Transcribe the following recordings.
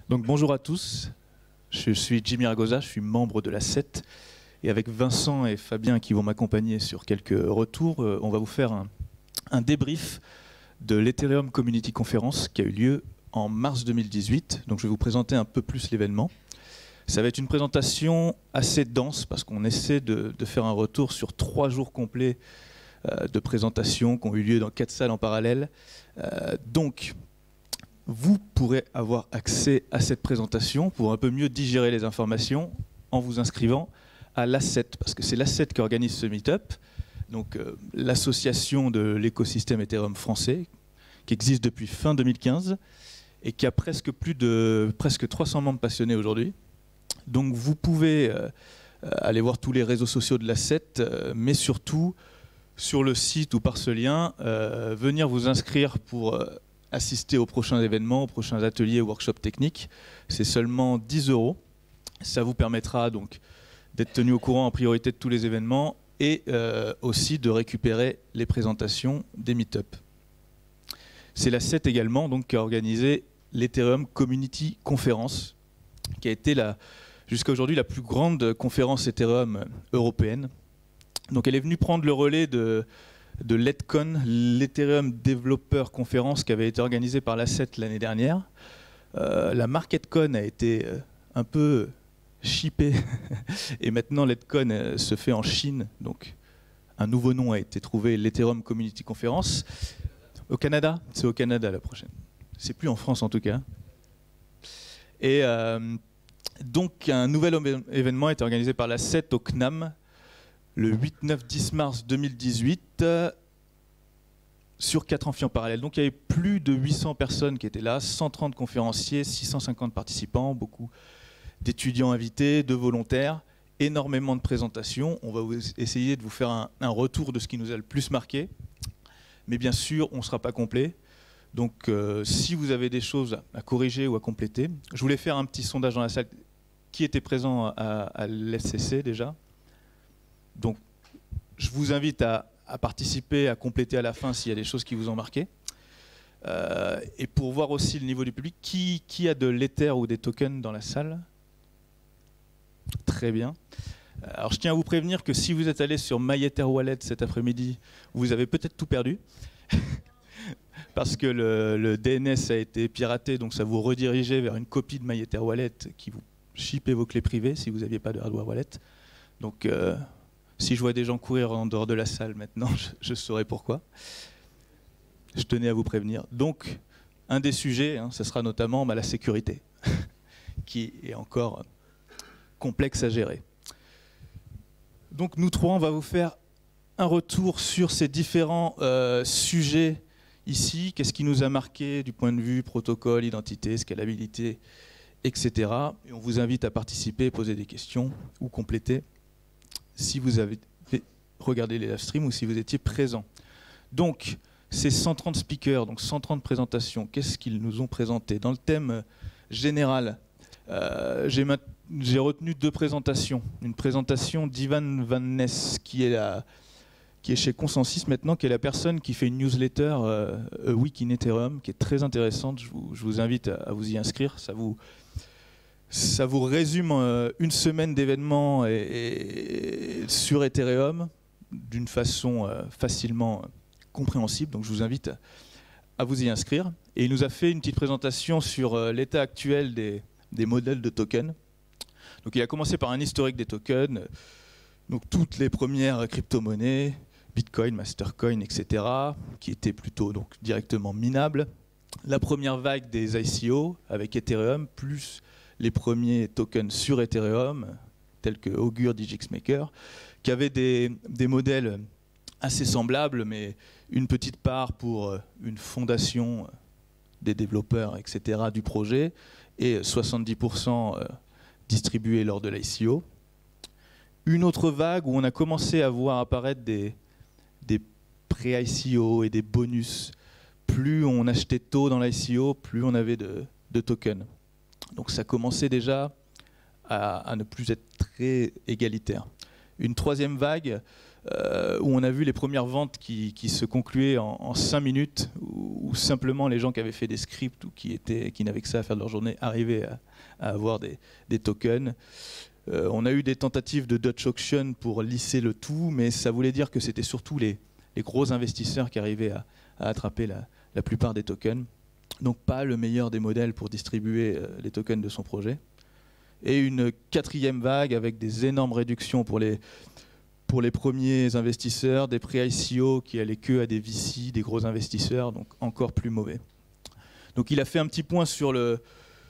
Donc bonjour à tous, je suis Jimmy Ragosa, je suis membre de la CET et avec Vincent et Fabien qui vont m'accompagner sur quelques retours, on va vous faire un débrief de l'Ethereum Community Conference qui a eu lieu en mars 2018. Donc je vais vous présenter un peu plus l'événement. Ça va être une présentation assez dense parce qu'on essaie de faire un retour sur 3 jours complets de présentations qui ont eu lieu dans 4 salles en parallèle. Donc vous pourrez avoir accès à cette présentation pour un peu mieux digérer les informations en vous inscrivant à l'Asset, parce que c'est l'Asset qui organise ce meet-up, donc l'association de l'écosystème Ethereum français, qui existe depuis fin 2015 et qui a presque 300 membres passionnés aujourd'hui. Donc vous pouvez aller voir tous les réseaux sociaux de l'Asset, mais surtout sur le site ou par ce lien, venir vous inscrire pour assister aux prochains événements, aux prochains ateliers, workshops techniques. C'est seulement 10 €. Ça vous permettra donc d'être tenu au courant en priorité de tous les événements et aussi de récupérer les présentations des meet-up. C'est la CET également donc, qui a organisé l'Ethereum Community Conference, qui a été jusqu'à aujourd'hui la plus grande conférence Ethereum européenne. Donc elle est venue prendre le relais de l'ETHCon, l'Ethereum Developer Conference, qui avait été organisée par l'Asset l'année dernière. La MarketCon a été un peu chippée et maintenant l'ETHCon se fait en Chine. Donc un nouveau nom a été trouvé, l'Ethereum Community Conference. Au Canada, c'est au Canada la prochaine. C'est plus en France en tout cas. Et donc un nouvel événement a été organisé par l'Asset au CNAM le 8, 9, 10 mars 2018 sur 4 amphis en parallèle. Donc il y avait plus de 800 personnes qui étaient là, 130 conférenciers, 650 participants, beaucoup d'étudiants invités, de volontaires, énormément de présentations. On va essayer de vous faire un retour de ce qui nous a le plus marqué. Mais bien sûr, on ne sera pas complet. Donc si vous avez des choses à corriger ou à compléter, je voulais faire un petit sondage dans la salle. Qui était présent à l'FCC déjà? Donc, je vous invite à participer, à compléter à la fin s'il y a des choses qui vous ont marqué. Et pour voir aussi le niveau du public, qui a de l'Ether ou des tokens dans la salle? Très bien. Alors, je tiens à vous prévenir que si vous êtes allé sur MyEtherWallet cet après-midi, vous avez peut-être tout perdu. Parce que le DNS a été piraté, donc ça vous redirigeait vers une copie de MyEtherWallet qui vous chippait vos clés privées si vous n'aviez pas de hardware wallet. Donc, si je vois des gens courir en dehors de la salle maintenant, je saurai pourquoi. Je tenais à vous prévenir. Donc, un des sujets, ce sera notamment la sécurité, qui est encore complexe à gérer. Donc, nous trois, on va vous faire un retour sur ces différents sujets ici. Qu'est-ce qui nous a marqué du point de vue protocole, identité, scalabilité, etc. Et on vous invite à participer, poser des questions ou compléter si vous avez regardé les live streams ou si vous étiez présent. Donc, ces 130 speakers, donc 130 présentations, qu'est-ce qu'ils nous ont présenté? Dans le thème général, j'ai retenu 2 présentations. Une présentation d'Ivan Van Ness, qui est chez Consensus maintenant, qui est la personne qui fait une newsletter A Week in Ethereum, qui est très intéressante. Je vous invite à vous y inscrire. Ça vous résume une semaine d'événements sur Ethereum d'une façon facilement compréhensible. Donc je vous invite à vous y inscrire. Et il nous a fait une petite présentation sur l'état actuel des modèles de tokens. Donc il a commencé par un historique des tokens, donc toutes les premières crypto-monnaies, Bitcoin, Mastercoin, etc., qui étaient plutôt donc, directement minables. La première vague des ICO avec Ethereum, plus les premiers tokens sur Ethereum, tels que Augur, DigixMaker, qui avaient des modèles assez semblables, mais une petite part pour une fondation des développeurs, etc., du projet, et 70% distribués lors de l'ICO. Une autre vague où on a commencé à voir apparaître des pré-ICO et des bonus. Plus on achetait tôt dans l'ICO, plus on avait de tokens. Donc ça commençait déjà à ne plus être très égalitaire. Une troisième vague où on a vu les premières ventes qui se concluaient en 5 minutes, où simplement les gens qui avaient fait des scripts ou qui n'avaient que ça à faire de leur journée arrivaient à avoir des tokens. On a eu des tentatives de Dutch Auction pour lisser le tout, mais ça voulait dire que c'était surtout les gros investisseurs qui arrivaient à attraper la plupart des tokens. Donc pas le meilleur des modèles pour distribuer les tokens de son projet. Et une 4e vague avec des énormes réductions pour les premiers investisseurs, des pré-ICO qui allaient que à des VC, des gros investisseurs, donc encore plus mauvais. Donc il a fait un petit point sur le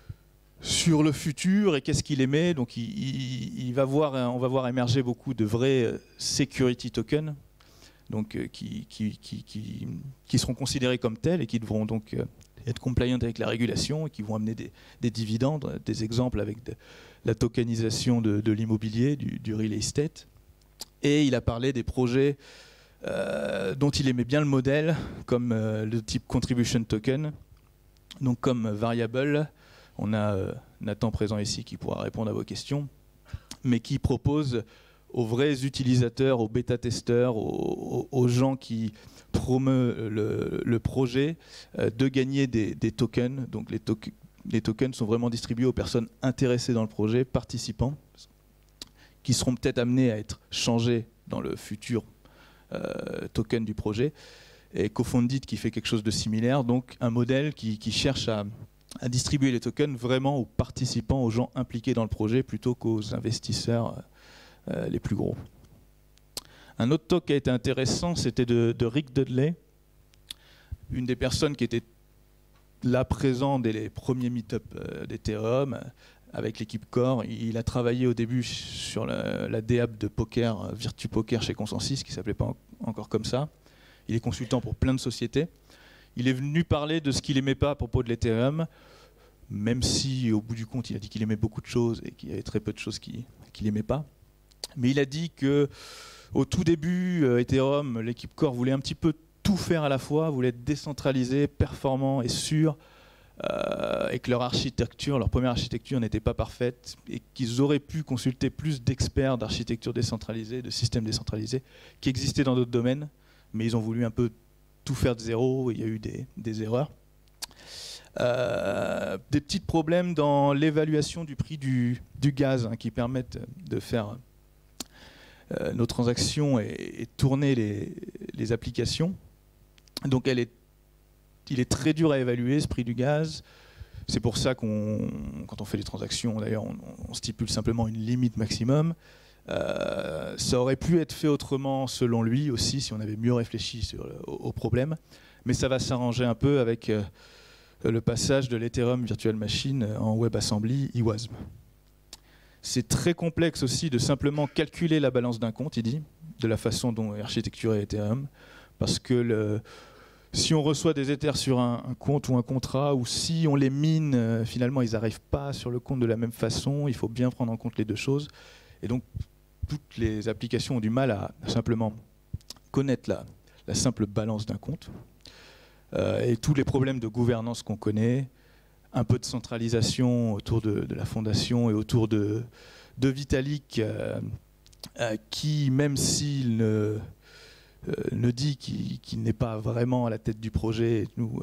futur et qu'est-ce qu'il aimait. Donc on va voir émerger beaucoup de vrais security tokens, donc qui seront considérés comme tels et qui devront donc être compliant avec la régulation et qui vont amener des dividendes, des exemples avec la tokenisation de l'immobilier, du real estate. Et il a parlé des projets dont il aimait bien le modèle, comme le type contribution token, donc comme variable. On a Nathan présent ici qui pourra répondre à vos questions, mais qui propose aux vrais utilisateurs, aux bêta-testeurs, aux gens qui promeuvent le projet, de gagner des tokens. Donc les tokens sont vraiment distribués aux personnes intéressées dans le projet, participants, qui seront peut-être amenés à être changés dans le futur token du projet. Et Cofundit qui fait quelque chose de similaire, donc un modèle qui cherche à distribuer les tokens vraiment aux participants, aux gens impliqués dans le projet, plutôt qu'aux investisseurs les plus gros. Un autre talk qui a été intéressant, c'était de Rick Dudley, une des personnes qui était là présent dès les premiers meet-up d'Ethereum, avec l'équipe Core. Il a travaillé au début sur la DApp de poker, Virtu Poker chez Consensus, qui ne s'appelait pas encore comme ça. Il est consultant pour plein de sociétés. Il est venu parler de ce qu'il n'aimait pas à propos de l'Ethereum, même si au bout du compte il a dit qu'il aimait beaucoup de choses et qu'il y avait très peu de choses qu'il n'aimait pas. Mais il a dit qu'au tout début, Ethereum, l'équipe Core voulait un petit peu tout faire à la fois, voulait être décentralisé, performant et sûr, et que leur première architecture n'était pas parfaite, et qu'ils auraient pu consulter plus d'experts d'architecture décentralisée, de systèmes décentralisés, qui existaient dans d'autres domaines, mais ils ont voulu un peu tout faire de zéro, et il y a eu des erreurs. Des petits problèmes dans l'évaluation du prix du gaz, hein, qui permettent de faire nos transactions et tourner les applications. Donc il est très dur à évaluer, ce prix du gaz. C'est pour ça quand on fait des transactions, d'ailleurs, on stipule simplement une limite maximum. Ça aurait pu être fait autrement selon lui aussi, si on avait mieux réfléchi au problème. Mais ça va s'arranger un peu avec le passage de l'Ethereum Virtual Machine en WebAssembly IWASM. C'est très complexe aussi de simplement calculer la balance d'un compte, il dit, de la façon dont est architecturé Ethereum, parce que si on reçoit des Ethers sur un compte ou un contrat, ou si on les mine, finalement ils n'arrivent pas sur le compte de la même façon, il faut bien prendre en compte les deux choses. Et donc toutes les applications ont du mal à simplement connaître la simple balance d'un compte. Et tous les problèmes de gouvernance qu'on connaît, un peu de centralisation autour de la fondation et autour de Vitalik, qui, même s'il ne dit qu'il n'est pas vraiment à la tête du projet,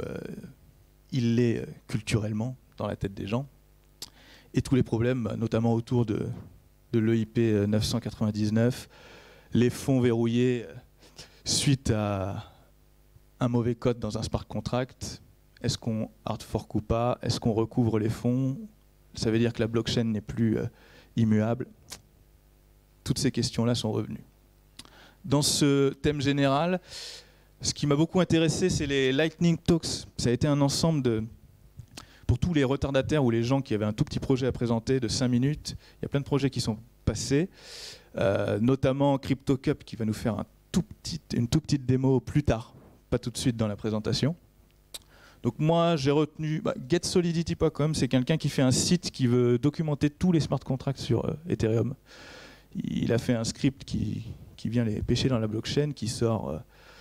il l'est culturellement dans la tête des gens. Et tous les problèmes, notamment autour de l'EIP 999, les fonds verrouillés suite à un mauvais code dans un smart contract. Est-ce qu'on hard fork ou pas? Est-ce qu'on recouvre les fonds? Ça veut dire que la blockchain n'est plus immuable. Toutes ces questions-là sont revenues. Dans ce thème général, ce qui m'a beaucoup intéressé, c'est les Lightning Talks. Ça a été un ensemble pour tous les retardataires ou les gens qui avaient un tout petit projet à présenter de 5 minutes. Il y a plein de projets qui sont passés, notamment CryptoCup qui va nous faire une toute petite démo plus tard, pas tout de suite dans la présentation. Donc moi, j'ai retenu getsolidity.com, c'est quelqu'un qui fait un site qui veut documenter tous les smart contracts sur Ethereum. Il a fait un script qui vient les pêcher dans la blockchain, qui sort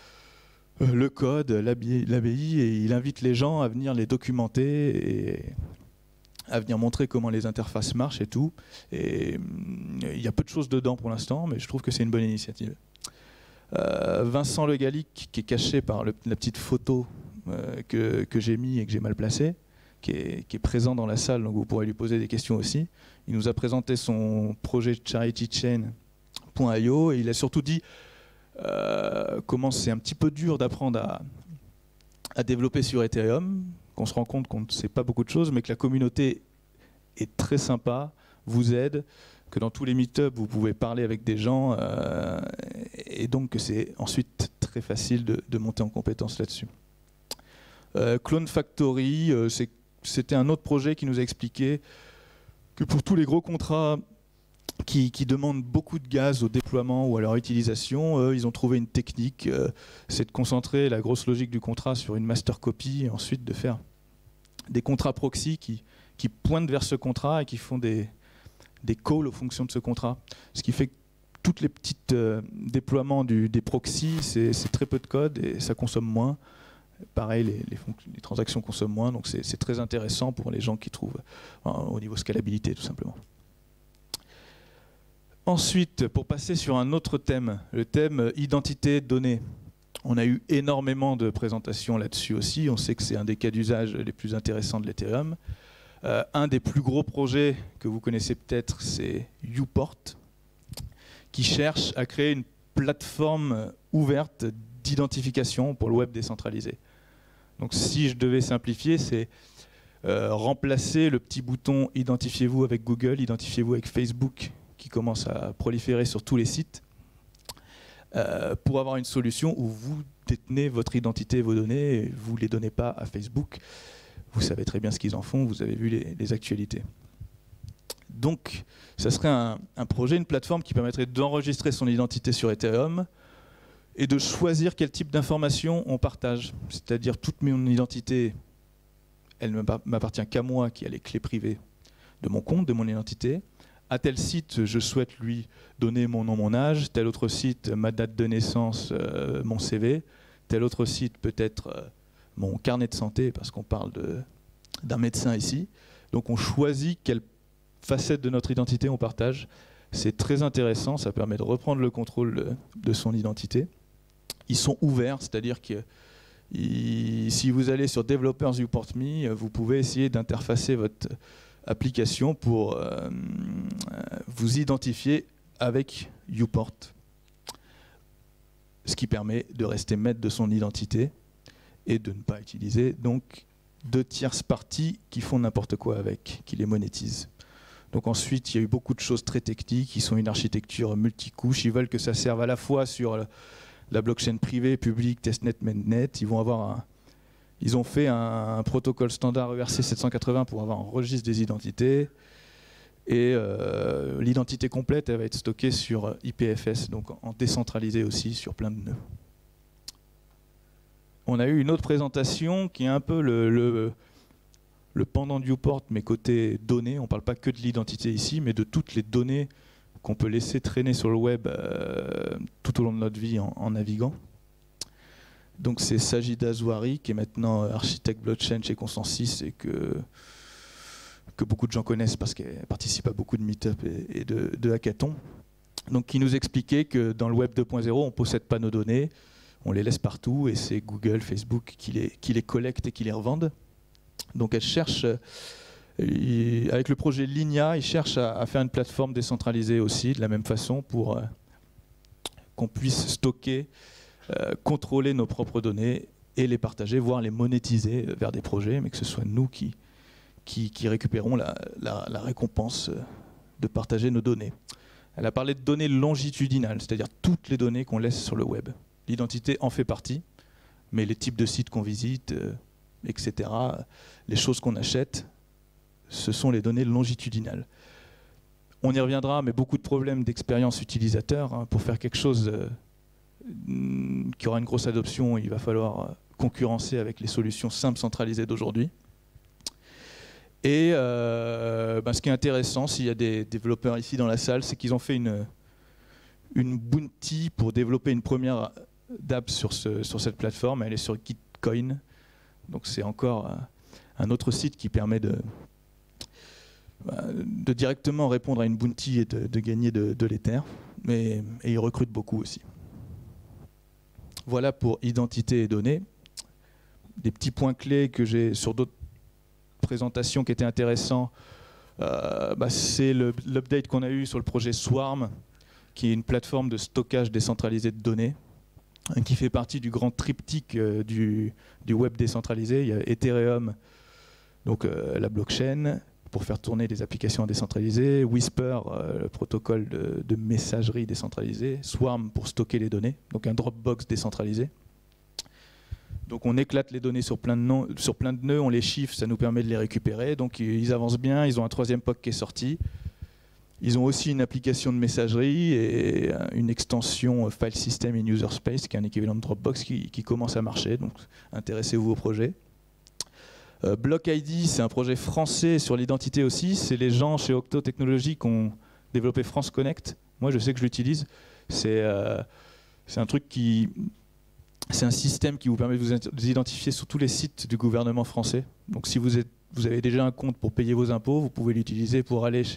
le code, l'ABI, et il invite les gens à venir les documenter et à venir montrer comment les interfaces marchent et tout. Et il y a peu de choses dedans pour l'instant, mais je trouve que c'est une bonne initiative. Vincent Le Gallic, qui est caché par la petite photo que j'ai mis et que j'ai mal placée, qui est présent dans la salle, donc vous pourrez lui poser des questions aussi. Il nous a présenté son projet charitychain.io et il a surtout dit comment c'est un petit peu dur d'apprendre à développer sur Ethereum, qu'on se rend compte qu'on ne sait pas beaucoup de choses, mais que la communauté est très sympa, vous aide, que dans tous les meet-ups, vous pouvez parler avec des gens, et donc que c'est ensuite très facile de monter en compétence là-dessus. Clone Factory, c'était un autre projet qui nous a expliqué que pour tous les gros contrats qui demandent beaucoup de gaz au déploiement ou à leur utilisation, ils ont trouvé une technique, c'est de concentrer la grosse logique du contrat sur une master copy et ensuite de faire des contrats proxy qui pointent vers ce contrat et qui font des calls aux fonctions de ce contrat. Ce qui fait que tous les petits déploiements des proxys, c'est très peu de code et ça consomme moins. Pareil, les transactions consomment moins, donc c'est très intéressant pour les gens qui trouvent au niveau scalabilité, tout simplement. Ensuite, pour passer sur un autre thème, le thème identité données. On a eu énormément de présentations là-dessus aussi. On sait que c'est un des cas d'usage les plus intéressants de l'Ethereum. Un des plus gros projets que vous connaissez peut-être, c'est Uport, qui cherche à créer une plateforme ouverte d'identification pour le web décentralisé. Donc si je devais simplifier, c'est remplacer le petit bouton « Identifiez-vous avec Google »,« Identifiez-vous avec Facebook », qui commence à proliférer sur tous les sites, pour avoir une solution où vous détenez votre identité et vos données, et vous ne les donnez pas à Facebook. Vous savez très bien ce qu'ils en font, vous avez vu les actualités. Donc, ça serait un projet, une plateforme qui permettrait d'enregistrer son identité sur Ethereum et de choisir quel type d'informations on partage. C'est-à-dire toute mon identité, elle ne m'appartient qu'à moi qui a les clés privées de mon compte, de mon identité. À tel site, je souhaite lui donner mon nom, mon âge. Tel autre site, ma date de naissance, mon CV. Tel autre site, peut-être mon carnet de santé, parce qu'on parle d'un médecin ici. Donc on choisit quelle facette de notre identité on partage. C'est très intéressant, ça permet de reprendre le contrôle de son identité. Ils sont ouverts, c'est-à-dire que si vous allez sur Developers Uport Me, vous pouvez essayer d'interfacer votre application pour vous identifier avec Uport, ce qui permet de rester maître de son identité et de ne pas utiliser donc de tierces parties qui font n'importe quoi avec, qui les monétisent. Donc ensuite, il y a eu beaucoup de choses très techniques, ils sont une architecture multicouche, ils veulent que ça serve à la fois sur la blockchain privée, publique, testnet, mainnet. Ils ont fait un protocole standard ERC 780 pour avoir un registre des identités. Et l'identité complète, elle va être stockée sur IPFS, donc en décentralisé aussi, sur plein de nœuds. On a eu une autre présentation qui est un peu le pendant du Uport, mais côté données. On ne parle pas que de l'identité ici, mais de toutes les données qu'on peut laisser traîner sur le web tout au long de notre vie en naviguant. Donc c'est Sajida Zouari, qui est maintenant architecte blockchain chez Consensus et que beaucoup de gens connaissent parce qu'elle participe à beaucoup de meet-up et de hackathons. Donc qui nous expliquait que dans le web 2.0, on ne possède pas nos données, on les laisse partout et c'est Google, Facebook qui les collectent et qui les revendent. Donc elle cherche, avec le projet Ligna, ils cherchent à faire une plateforme décentralisée aussi, de la même façon, pour qu'on puisse stocker, contrôler nos propres données et les partager, voire les monétiser vers des projets, mais que ce soit nous qui récupérons la récompense de partager nos données. Elle a parlé de données longitudinales, c'est-à-dire toutes les données qu'on laisse sur le web. L'identité en fait partie, mais les types de sites qu'on visite, etc., les choses qu'on achète, ce sont les données longitudinales. On y reviendra, mais beaucoup de problèmes d'expérience utilisateur. Hein, pour faire quelque chose qui aura une grosse adoption, il va falloir concurrencer avec les solutions simples centralisées d'aujourd'hui. Et ce qui est intéressant, s'il y a des développeurs ici dans la salle, c'est qu'ils ont fait une bounty pour développer une première d'app sur cette plateforme. Elle est sur Gitcoin. Donc c'est encore un autre site qui permet de directement répondre à une bounty et de gagner de l'Ether. Et ils recrutent beaucoup aussi. Voilà pour identité et données. Des petits points clés que j'ai sur d'autres présentations qui étaient intéressants, c'est l'update qu'on a eu sur le projet Swarm, qui est une plateforme de stockage décentralisé de données, qui fait partie du grand triptyque du web décentralisé. Il y a Ethereum, donc la blockchain, pour faire tourner des applications décentralisées, Whisper, le protocole de messagerie décentralisée, Swarm pour stocker les données, donc un Dropbox décentralisé. Donc on éclate les données sur plein de nœuds, on les chiffre, ça nous permet de les récupérer. Donc ils avancent bien, ils ont un 3e POC qui est sorti. Ils ont aussi une application de messagerie et une extension File System in User Space, qui est un équivalent de Dropbox qui commence à marcher. Donc intéressez-vous au projet. Block ID, c'est un projet français sur l'identité aussi. C'est les gens chez Octo Technologies qui ont développé France Connect. Moi je sais que je l'utilise. C'est un truc qui... C'est un système qui vous permet de vous identifier sur tous les sites du gouvernement français. Donc si vous avez déjà un compte pour payer vos impôts, vous pouvez l'utiliser pour aller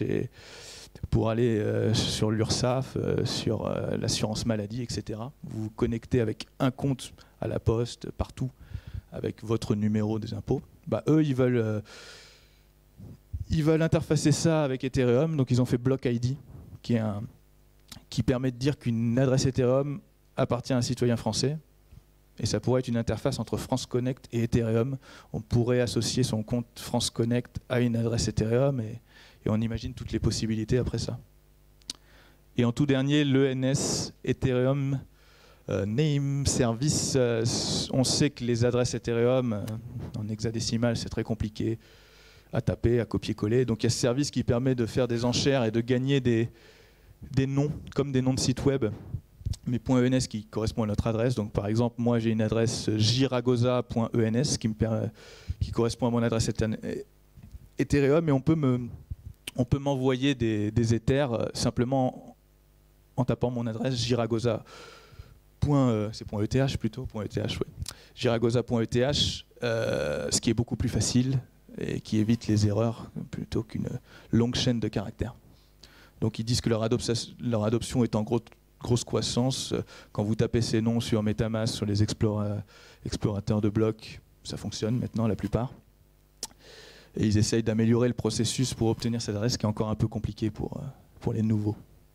sur l'URSSAF, sur l'assurance maladie, etc. Vous vous connectez avec un compte à la poste, partout, avec votre numéro des impôts. Eux, ils veulent interfacer ça avec Ethereum, donc ils ont fait Block ID, qui permet de dire qu'une adresse Ethereum appartient à un citoyen français. Et ça pourrait être une interface entre France Connect et Ethereum. On pourrait associer son compte France Connect à une adresse Ethereum et on imagine toutes les possibilités après ça. Et en tout dernier, l'ENS Ethereum Name Service. On sait que les adresses Ethereum en hexadécimal, c'est très compliqué à taper, à copier-coller. Donc il y a ce service qui permet de faire des enchères et de gagner des noms, comme des noms de sites web, mais .ens qui correspond à notre adresse. Donc par exemple, moi j'ai une adresse giragosa.ens qui correspond à mon adresse Ethereum, et on peut m'envoyer des Ethers simplement en tapant mon adresse giragosa. C'est .eth plutôt, .eth, ouais. Giragosa.eth, ce qui est beaucoup plus facile et qui évite les erreurs plutôt qu'une longue chaîne de caractères. Donc ils disent que leur adoption est en grosse croissance. Quand vous tapez ces noms sur MetaMask, sur les explorateurs de blocs, ça fonctionne maintenant la plupart. Et ils essayent d'améliorer le processus pour obtenir cette adresse qui est encore un peu compliqué pour les nouveaux.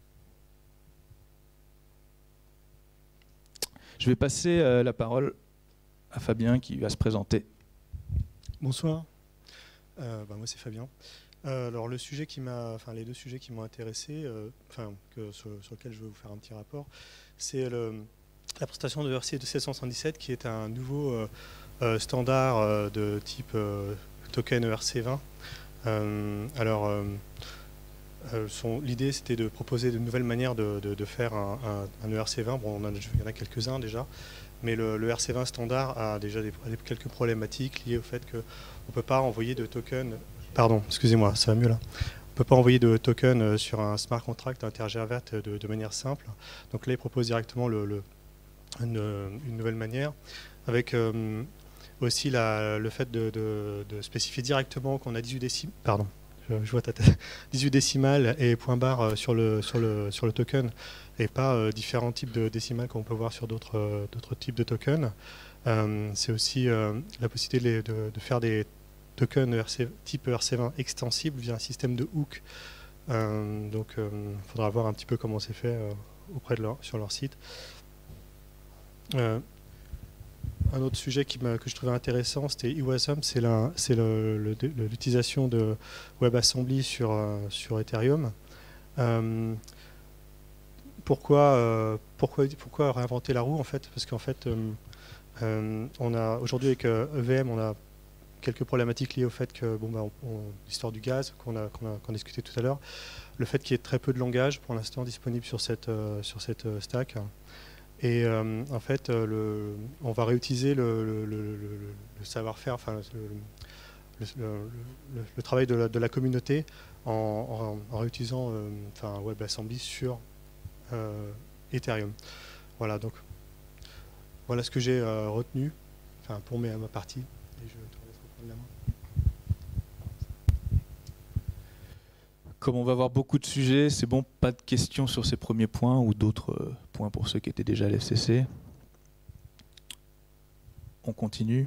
Je vais passer la parole à Fabien qui va se présenter. Bonsoir, moi c'est Fabien. Alors les deux sujets qui m'ont intéressé, sur lesquels je vais vous faire un petit rapport, c'est la présentation de ERC 2777 qui est un nouveau standard de type token ERC20. L'idée c'était de proposer de nouvelles manières de faire un ERC20. Bon, il y en a quelques-uns déjà, mais le ERC20 standard a déjà quelques problématiques liées au fait qu'on ne peut pas envoyer de tokens. Pardon, excusez-moi, ça va mieux là. On ne peut pas envoyer de token sur un smart contract intergévert de manière simple. Donc là, il propose directement une nouvelle manière, avec aussi le fait de spécifier directement qu'on a 18 décimales. Pardon, je vois ta tête. 18 décimales et point barre sur le token, et pas différents types de décimales qu'on peut voir sur d'autres types de tokens. C'est aussi la possibilité de faire des token type ERC20 extensible via un système de hook. Il faudra voir un petit peu comment c'est fait sur leur site. Un autre sujet que je trouvais intéressant, c'était eWasm, c'est l'utilisation de WebAssembly sur Ethereum. Pourquoi réinventer la roue en fait? Parce qu'en fait, on a aujourd'hui avec EVM, on a quelques problématiques liées au fait que l'histoire du gaz qu'on a discuté tout à l'heure, le fait qu'il y ait très peu de langage pour l'instant disponible sur cette stack, et en fait on va réutiliser le savoir-faire, le travail de la communauté en réutilisant WebAssembly sur Ethereum. Voilà, donc voilà ce que j'ai retenu pour ma partie, et je te laisse reprendre la main. Comme on va voir beaucoup de sujets, c'est bon, pas de questions sur ces premiers points ou d'autres points pour ceux qui étaient déjà à l'FCC. On continue.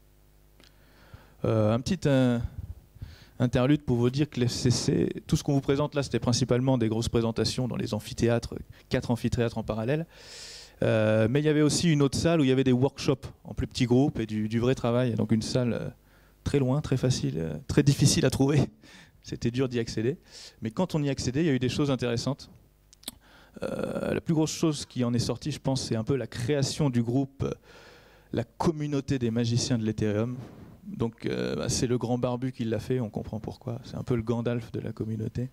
Un petit interlude pour vous dire que l'FCC, tout ce qu'on vous présente là, c'était principalement des grosses présentations dans les amphithéâtres, 4 amphithéâtres en parallèle. Mais il y avait aussi une autre salle où il y avait des workshops en plus petits groupes et du vrai travail. Donc une salle très loin, très facile, très difficile à trouver. C'était dur d'y accéder. Mais quand on y accédait, il y a eu des choses intéressantes. La plus grosse chose qui en est sortie, je pense, c'est un peu la création du groupe, la communauté des magiciens de l'Ethereum. Donc c'est le grand barbu qui l'a fait, on comprend pourquoi. C'est un peu le Gandalf de la communauté.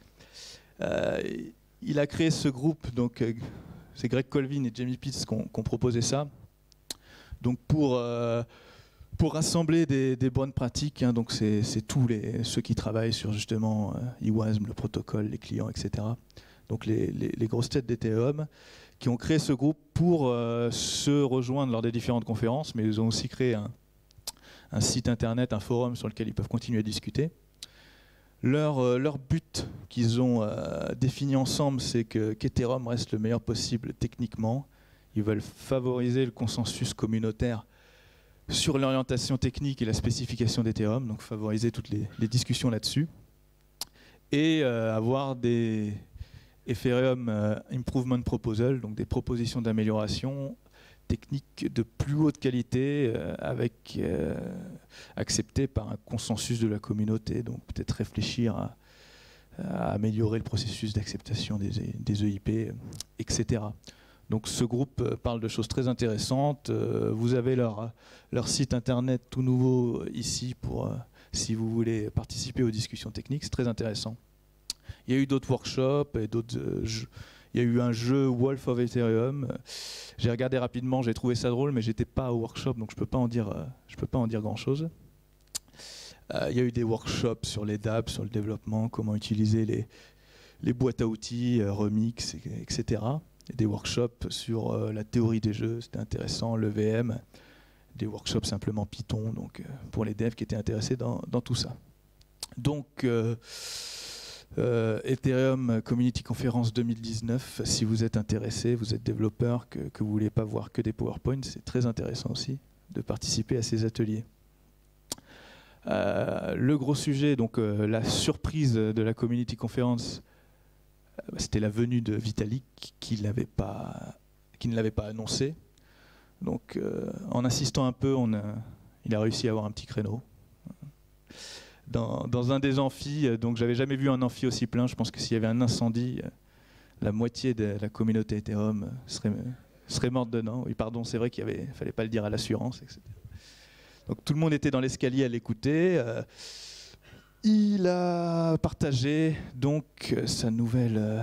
Il a créé ce groupe, donc c'est Greg Colvin et Jamie Pitts qui ont proposé ça. Donc pour rassembler des bonnes pratiques, hein, donc c'est tous ceux qui travaillent sur justement EWASM, le protocole, les clients, etc. Donc les grosses têtes d'Ethereum qui ont créé ce groupe pour se rejoindre lors des différentes conférences, mais ils ont aussi créé un site internet, un forum sur lequel ils peuvent continuer à discuter. Leur but qu'ils ont défini ensemble, c'est qu'Ethereum reste le meilleur possible techniquement. Ils veulent favoriser le consensus communautaire sur l'orientation technique et la spécification d'Ethereum, donc favoriser toutes les discussions là-dessus. Et avoir des Ethereum Improvement Proposal, donc des propositions d'amélioration techniques de plus haute qualité acceptées par un consensus de la communauté. Donc peut-être réfléchir à améliorer le processus d'acceptation des EIP, etc. Donc ce groupe parle de choses très intéressantes. Vous avez leur site internet tout nouveau ici pour si vous voulez participer aux discussions techniques. C'est très intéressant. Il y a eu d'autres workshops et d'autres jeux. Il y a eu un jeu Wolf of Ethereum. J'ai regardé rapidement, j'ai trouvé ça drôle, mais j'étais pas au workshop, donc je peux pas en dire grand-chose. Il y a eu des workshops sur les dApps, sur le développement, comment utiliser les boîtes à outils, Remix, etc. Et des workshops sur la théorie des jeux, c'était intéressant, le VM. Des workshops simplement Python, donc pour les devs qui étaient intéressés dans tout ça. Donc Ethereum Community Conference 2019, si vous êtes intéressé, vous êtes développeur, que vous ne voulez pas voir que des PowerPoint, c'est très intéressant aussi de participer à ces ateliers. Le gros sujet, donc la surprise de la Community Conference, c'était la venue de Vitalik qui ne l'avait pas annoncé. Donc en insistant un peu, il a réussi à avoir un petit créneau. Dans un des amphis, donc j'avais jamais vu un amphi aussi plein. Je pense que s'il y avait un incendie, la moitié de la communauté Ethereum serait morte dedans. Oui, pardon, c'est vrai fallait pas le dire à l'assurance, etc. Donc tout le monde était dans l'escalier à l'écouter. Il a partagé donc sa nouvelle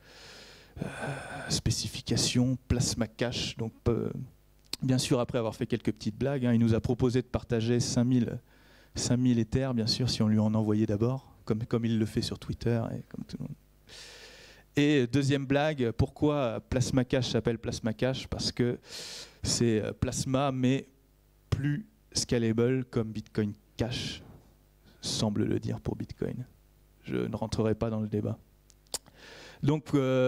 spécification Plasma Cache. Donc bien sûr, après avoir fait quelques petites blagues, il nous a proposé de partager 5000 Ethers, bien sûr, si on lui en envoyait d'abord, comme il le fait sur Twitter et comme tout le monde. Et deuxième blague, pourquoi Plasma Cache s'appelle Plasma Cache? Parce que c'est Plasma, mais plus scalable comme Bitcoin Cash, semble le dire pour Bitcoin. Je ne rentrerai pas dans le débat. Donc,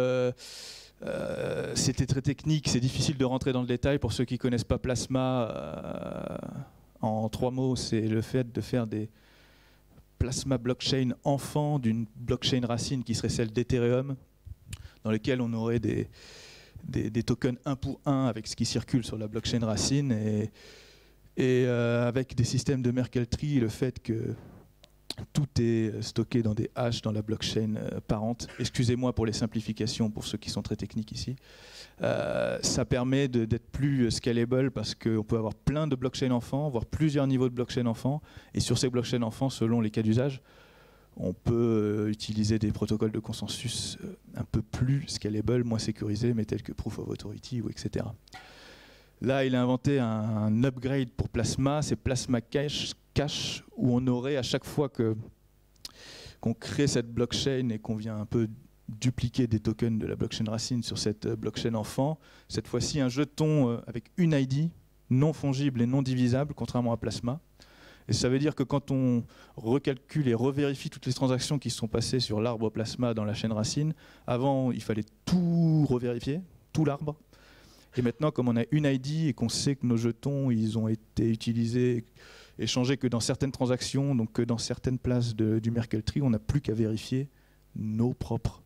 c'était très technique, c'est difficile de rentrer dans le détail. Pour ceux qui ne connaissent pas Plasma, en 3 mots, c'est le fait de faire des Plasma blockchain enfants d'une blockchain racine qui serait celle d'Ethereum, dans lesquels on aurait des tokens 1 pour 1 avec ce qui circule sur la blockchain racine et avec des systèmes de Merkle tree, le fait que tout est stocké dans des hashes dans la blockchain parente. Excusez-moi pour les simplifications pour ceux qui sont très techniques ici. Ça permet d'être plus scalable parce qu'on peut avoir plein de blockchains enfants, voire plusieurs niveaux de blockchain enfants. Et sur ces blockchains enfants, selon les cas d'usage, on peut utiliser des protocoles de consensus un peu plus scalable, moins sécurisés, mais tels que Proof of Authority ou etc. Là, il a inventé un upgrade pour Plasma, c'est Plasma Cache, où on aurait à chaque fois qu'on crée cette blockchain et qu'on vient un peu dupliquer des tokens de la blockchain racine sur cette blockchain enfant, cette fois-ci un jeton avec une ID non fongible et non divisable, contrairement à Plasma. Et ça veut dire que quand on recalcule et revérifie toutes les transactions qui se sont passées sur l'arbre Plasma dans la chaîne racine, avant il fallait tout revérifier, tout l'arbre. Et maintenant, comme on a une ID et qu'on sait que nos jetons, ils ont été utilisés, échangés que dans certaines transactions, donc que dans certaines places du Merkle Tree, on n'a plus qu'à vérifier nos propres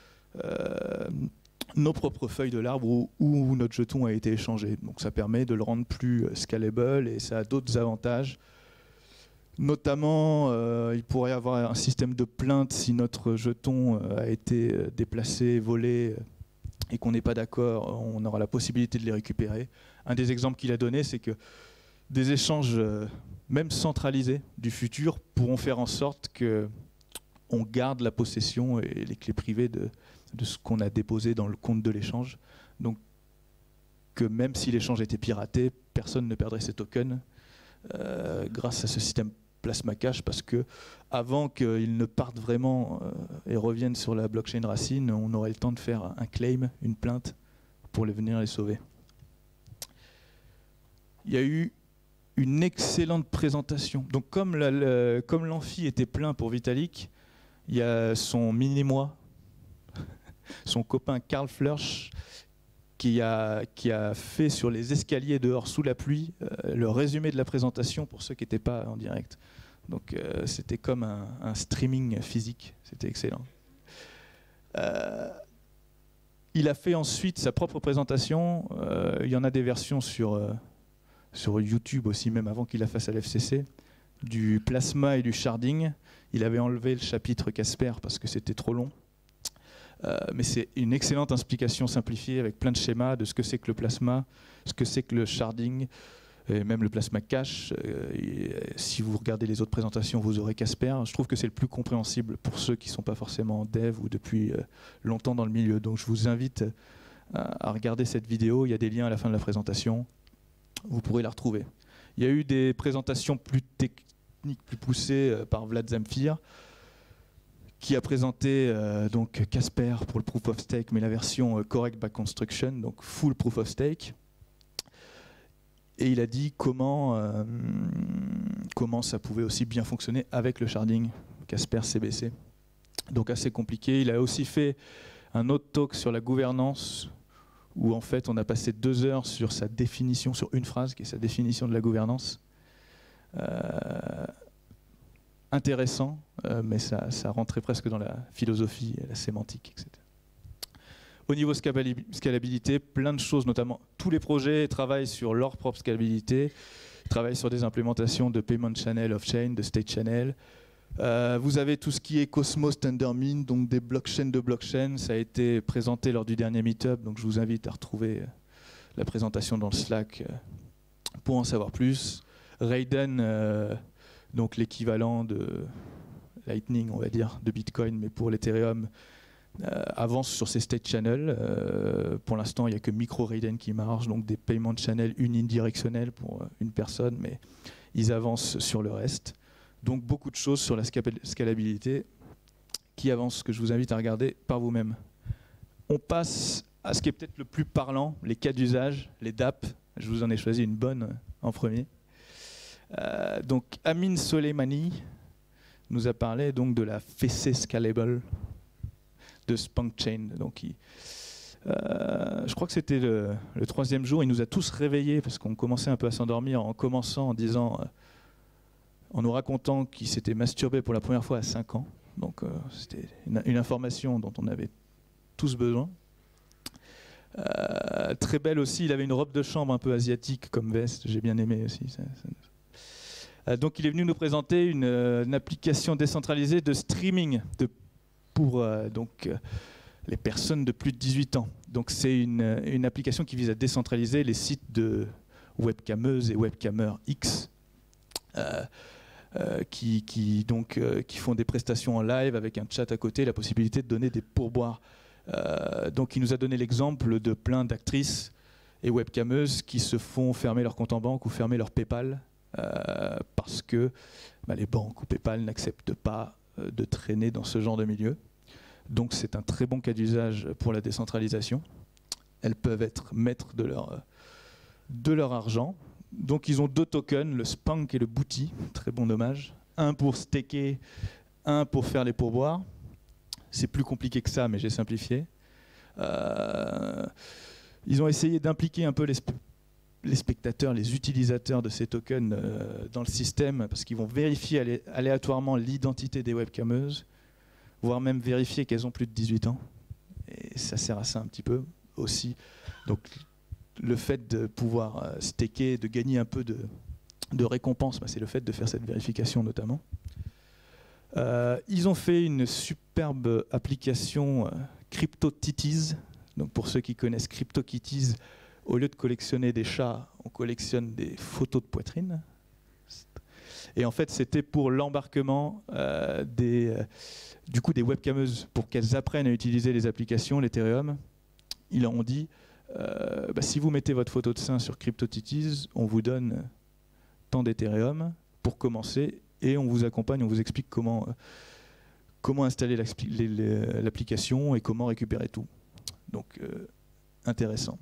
feuilles de l'arbre où notre jeton a été échangé. Donc ça permet de le rendre plus scalable et ça a d'autres avantages. Notamment, il pourrait y avoir un système de plainte si notre jeton a été déplacé, volé et qu'on n'est pas d'accord, on aura la possibilité de les récupérer. Un des exemples qu'il a donné, c'est que des échanges, même centralisés, du futur pourront faire en sorte qu'on garde la possession et les clés privées de ce qu'on a déposé dans le compte de l'échange. Donc que même si l'échange était piraté, personne ne perdrait ses tokens grâce à ce système Plasma Cash, parce que avant qu'ils ne partent vraiment et reviennent sur la blockchain racine, on aurait le temps de faire un claim, une plainte, pour venir les sauver. Il y a eu une excellente présentation. Donc comme l'amphi était plein pour Vitalik, il y a son mini-moi, son copain Karl Flörsch, qui a fait sur les escaliers dehors sous la pluie le résumé de la présentation pour ceux qui n'étaient pas en direct. Donc c'était comme un streaming physique, c'était excellent. Il a fait ensuite sa propre présentation, il y en a des versions sur YouTube aussi, même avant qu'il la fasse à l'FCC, du plasma et du sharding. Il avait enlevé le chapitre Casper parce que c'était trop long. Mais c'est une excellente explication simplifiée avec plein de schémas de ce que c'est que le plasma, ce que c'est que le sharding, et même le plasma cache. Si vous regardez les autres présentations, vous aurez Casper. Je trouve que c'est le plus compréhensible pour ceux qui ne sont pas forcément dev ou depuis longtemps dans le milieu. Donc je vous invite à regarder cette vidéo. Il y a des liens à la fin de la présentation. Vous pourrez la retrouver. Il y a eu des présentations plus techniques, plus poussées par Vlad Zamfir, qui a présenté donc Casper pour le Proof of Stake, mais la version Correct Back Construction, donc full Proof of Stake. Et il a dit comment ça pouvait aussi bien fonctionner avec le sharding, Casper CBC. Donc assez compliqué. Il a aussi fait un autre talk sur la gouvernance, où en fait on a passé 2 heures sur sa définition, sur une phrase qui est sa définition de la gouvernance. Intéressant, mais ça rentrait presque dans la philosophie, la sémantique, etc. Au niveau scalabilité, plein de choses, notamment tous les projets travaillent sur leur propre scalabilité, travaillent sur des implémentations de payment channel off-chain, de state channel. Vous avez tout ce qui est Cosmos Tendermint, donc des blockchains de blockchain. Ça a été présenté lors du dernier meetup, donc je vous invite à retrouver la présentation dans le Slack pour en savoir plus. Raiden, donc l'équivalent de Lightning, on va dire, de Bitcoin, mais pour l'Ethereum, avance sur ces state channels. Pour l'instant, il n'y a que MicroRaiden qui marche, donc des paiements channels unidirectionnels pour une personne, mais ils avancent sur le reste. Donc beaucoup de choses sur la scalabilité qui avancent, que je vous invite à regarder par vous-même. On passe à ce qui est peut-être le plus parlant, les cas d'usage, les DApp. Je vous en ai choisi une bonne en premier. Donc Amin Soleimani nous a parlé donc de la fessée scalable de Spunkchain. Donc je crois que c'était le 3e jour, il nous a tous réveillés parce qu'on commençait un peu à s'endormir en commençant en disant, en nous racontant qu'il s'était masturbé pour la première fois à 5 ans. Donc c'était une information dont on avait tous besoin. Très belle aussi, il avait une robe de chambre un peu asiatique comme veste, j'ai bien aimé aussi. Donc il est venu nous présenter une application décentralisée de streaming pour les personnes de plus de 18 ans. Donc c'est une application qui vise à décentraliser les sites de webcameuses et webcameurs X qui font des prestations en live avec un chat à côté, la possibilité de donner des pourboires. Donc il nous a donné l'exemple de plein d'actrices et webcameuses qui se font fermer leur compte en banque ou fermer leur PayPal parce que les banques ou PayPal n'acceptent pas de traîner dans ce genre de milieu. Donc c'est un très bon cas d'usage pour la décentralisation. Elles peuvent être maîtres de leur argent. Donc ils ont 2 tokens, le Spunk et le Booty, très bon dommage. Un pour staker, un pour faire les pourboires. C'est plus compliqué que ça, mais j'ai simplifié. Ils ont essayé d'impliquer un peu les spectateurs, les utilisateurs de ces tokens dans le système, parce qu'ils vont vérifier aléatoirement l'identité des webcameuses, voire même vérifier qu'elles ont plus de 18 ans. Et ça sert à ça un petit peu aussi. Donc le fait de pouvoir staker, de gagner un peu de récompense, c'est le fait de faire cette vérification notamment. Ils ont fait une superbe application CryptoKitties. Donc pour ceux qui connaissent CryptoKitties, au lieu de collectionner des chats, on collectionne des photos de poitrine. Et en fait, c'était pour l'embarquement des webcameuses, pour qu'elles apprennent à utiliser les applications, l'Ethereum. Ils leur ont dit, si vous mettez votre photo de sein sur CryptoKitties, on vous donne tant d'Ethereum pour commencer, et on vous accompagne, on vous explique comment installer l'application et comment récupérer tout. Donc, intéressant.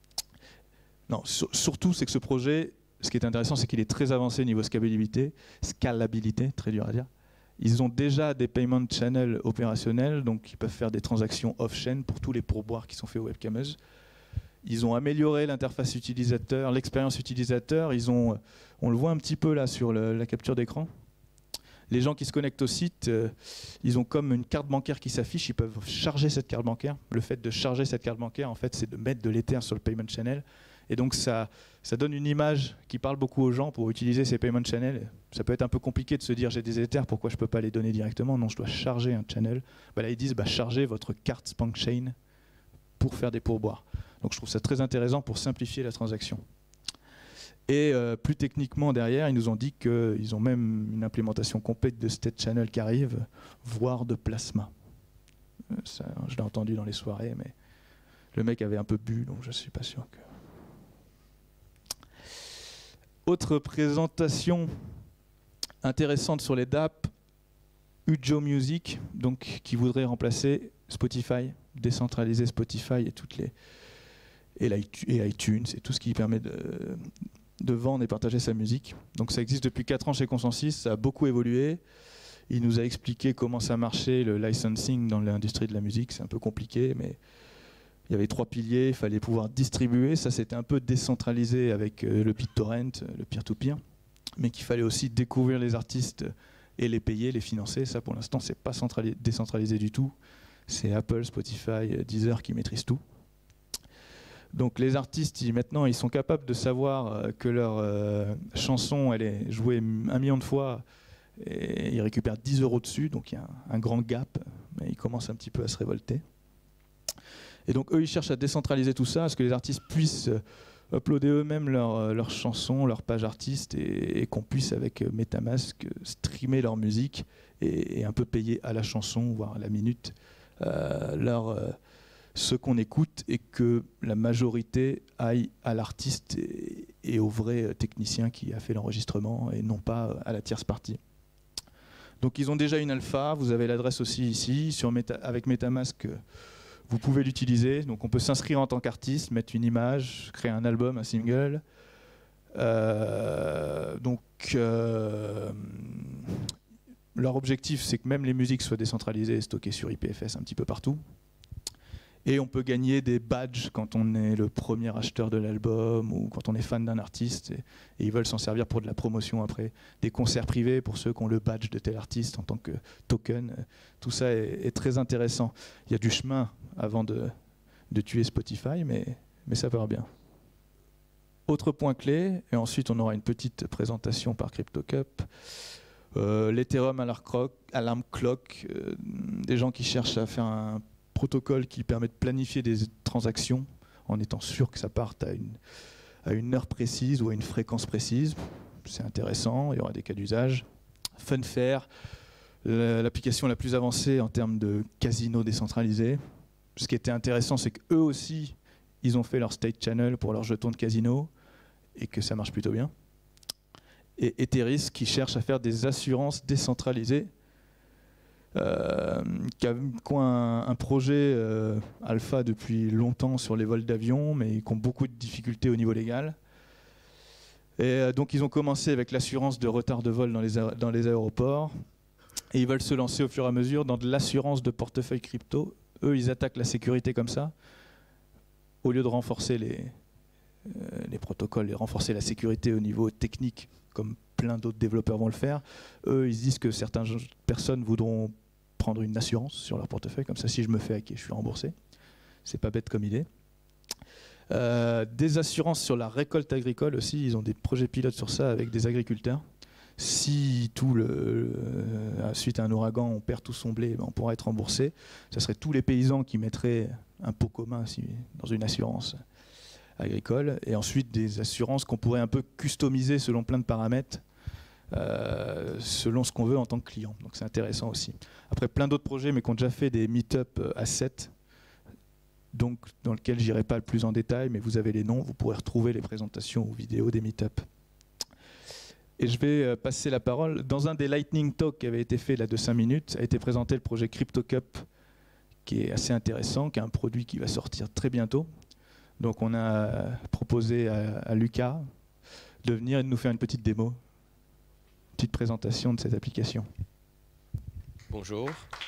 Non, surtout, c'est que ce projet, ce qui est intéressant, c'est qu'il est très avancé niveau scalabilité, très dur à dire. Ils ont déjà des payment channels opérationnels, donc ils peuvent faire des transactions off-chain pour tous les pourboires qui sont faits aux webcameuses. Ils ont amélioré l'interface utilisateur, l'expérience utilisateur. On le voit un petit peu là sur la capture d'écran. Les gens qui se connectent au site, ils ont comme une carte bancaire qui s'affiche, ils peuvent charger cette carte bancaire. Le fait de charger cette carte bancaire, en fait, c'est de mettre de l'Ether sur le payment channel. Et donc ça donne une image qui parle beaucoup aux gens pour utiliser ces payment channels. Ça peut être un peu compliqué de se dire j'ai des Ethers, pourquoi je ne peux pas les donner directement? Non, je dois charger un channel. Là, ils disent chargez votre carte SpankChain pour faire des pourboires. Donc je trouve ça très intéressant pour simplifier la transaction. Et plus techniquement derrière, ils nous ont dit qu'ils ont même une implémentation complète de State Channel qui arrive, voire de Plasma. Ça, je l'ai entendu dans les soirées, mais le mec avait un peu bu, donc je ne suis pas sûr que... Autre présentation intéressante sur les DApp, Ujo Music, donc, qui voudrait remplacer Spotify, décentraliser Spotify et iTunes et tout ce qui permet de vendre et partager sa musique. Donc ça existe depuis 4 ans chez Consensus, ça a beaucoup évolué. Il nous a expliqué comment ça marchait, le licensing dans l'industrie de la musique. C'est un peu compliqué, mais il y avait 3 piliers, il fallait pouvoir distribuer. Ça, c'était un peu décentralisé avec le BitTorrent, le peer-to-peer. Mais qu'il fallait aussi découvrir les artistes et les payer, les financer. Ça, pour l'instant, c'est pas décentralisé du tout. C'est Apple, Spotify, Deezer qui maîtrisent tout. Donc les artistes, maintenant, ils sont capables de savoir que leur chanson, elle est jouée 1 million de fois et ils récupèrent 10 € dessus. Donc il y a un grand gap, mais ils commencent un petit peu à se révolter. Et donc eux, ils cherchent à décentraliser tout ça, à ce que les artistes puissent uploader eux-mêmes leurs chansons, leurs pages artistes, et qu'on puisse, avec MetaMask, streamer leur musique et un peu payer à la chanson, voire à la minute, ce qu'on écoute, et que la majorité aille à l'artiste et au vrai technicien qui a fait l'enregistrement, et non pas à la tierce partie. Donc ils ont déjà une alpha, vous avez l'adresse aussi ici, avec MetaMask, vous pouvez l'utiliser. Donc on peut s'inscrire en tant qu'artiste, mettre une image, créer un album, un single. Leur objectif, c'est que même les musiques soient décentralisées et stockées sur IPFS un petit peu partout. Et on peut gagner des badges quand on est le premier acheteur de l'album ou quand on est fan d'un artiste et ils veulent s'en servir pour de la promotion après. Des concerts privés pour ceux qui ont le badge de tel artiste en tant que token. Tout ça est très intéressant. Il y a du chemin avant de tuer Spotify, mais ça va bien. Autre point clé, et ensuite on aura une petite présentation par CryptoCup. L'Ethereum Alarm Clock, des gens qui cherchent à faire un protocole qui permet de planifier des transactions en étant sûr que ça parte à une heure précise ou à une fréquence précise. C'est intéressant, il y aura des cas d'usage. Funfair, l'application la plus avancée en termes de casino décentralisé. Ce qui était intéressant, c'est qu'eux aussi, ils ont fait leur state channel pour leurs jetons de casino et que ça marche plutôt bien. Et Ethereum qui cherche à faire des assurances décentralisées, qui a un projet alpha depuis longtemps sur les vols d'avion, mais qui ont beaucoup de difficultés au niveau légal. Et donc ils ont commencé avec l'assurance de retard de vol dans les aéroports, et ils veulent se lancer au fur et à mesure dans de l'assurance de portefeuille crypto. Eux, ils attaquent la sécurité comme ça. au lieu de renforcer les protocoles et renforcer la sécurité au niveau technique, comme plein d'autres développeurs vont le faire, eux, ils se disent que certaines personnes voudront prendre une assurance sur leur portefeuille, comme ça, si je me fais hacker, je suis remboursé. C'est pas bête comme idée. Des assurances sur la récolte agricole aussi, ils ont des projets pilotes sur ça avec des agriculteurs. Si suite à un ouragan, on perd tout son blé, ben on pourra être remboursé. Ce serait tous les paysans qui mettraient un pot commun dans une assurance agricole. Et ensuite, des assurances qu'on pourrait un peu customiser selon plein de paramètres, selon ce qu'on veut en tant que client. Donc c'est intéressant aussi. Après, plein d'autres projets, mais qui ont déjà fait des meet-up à 7, donc dans lequel je n'irai pas le plus en détail, mais vous avez les noms, vous pourrez retrouver les présentations ou vidéos des meet-up. Et je vais passer la parole. Dans un des Lightning Talks qui avait été fait là, de 5 minutes, a été présenté le projet CryptoCup, qui est assez intéressant, qui est un produit qui va sortir très bientôt. Donc on a proposé à Lucas de venir et de nous faire une petite démo, une petite présentation de cette application. Bonjour.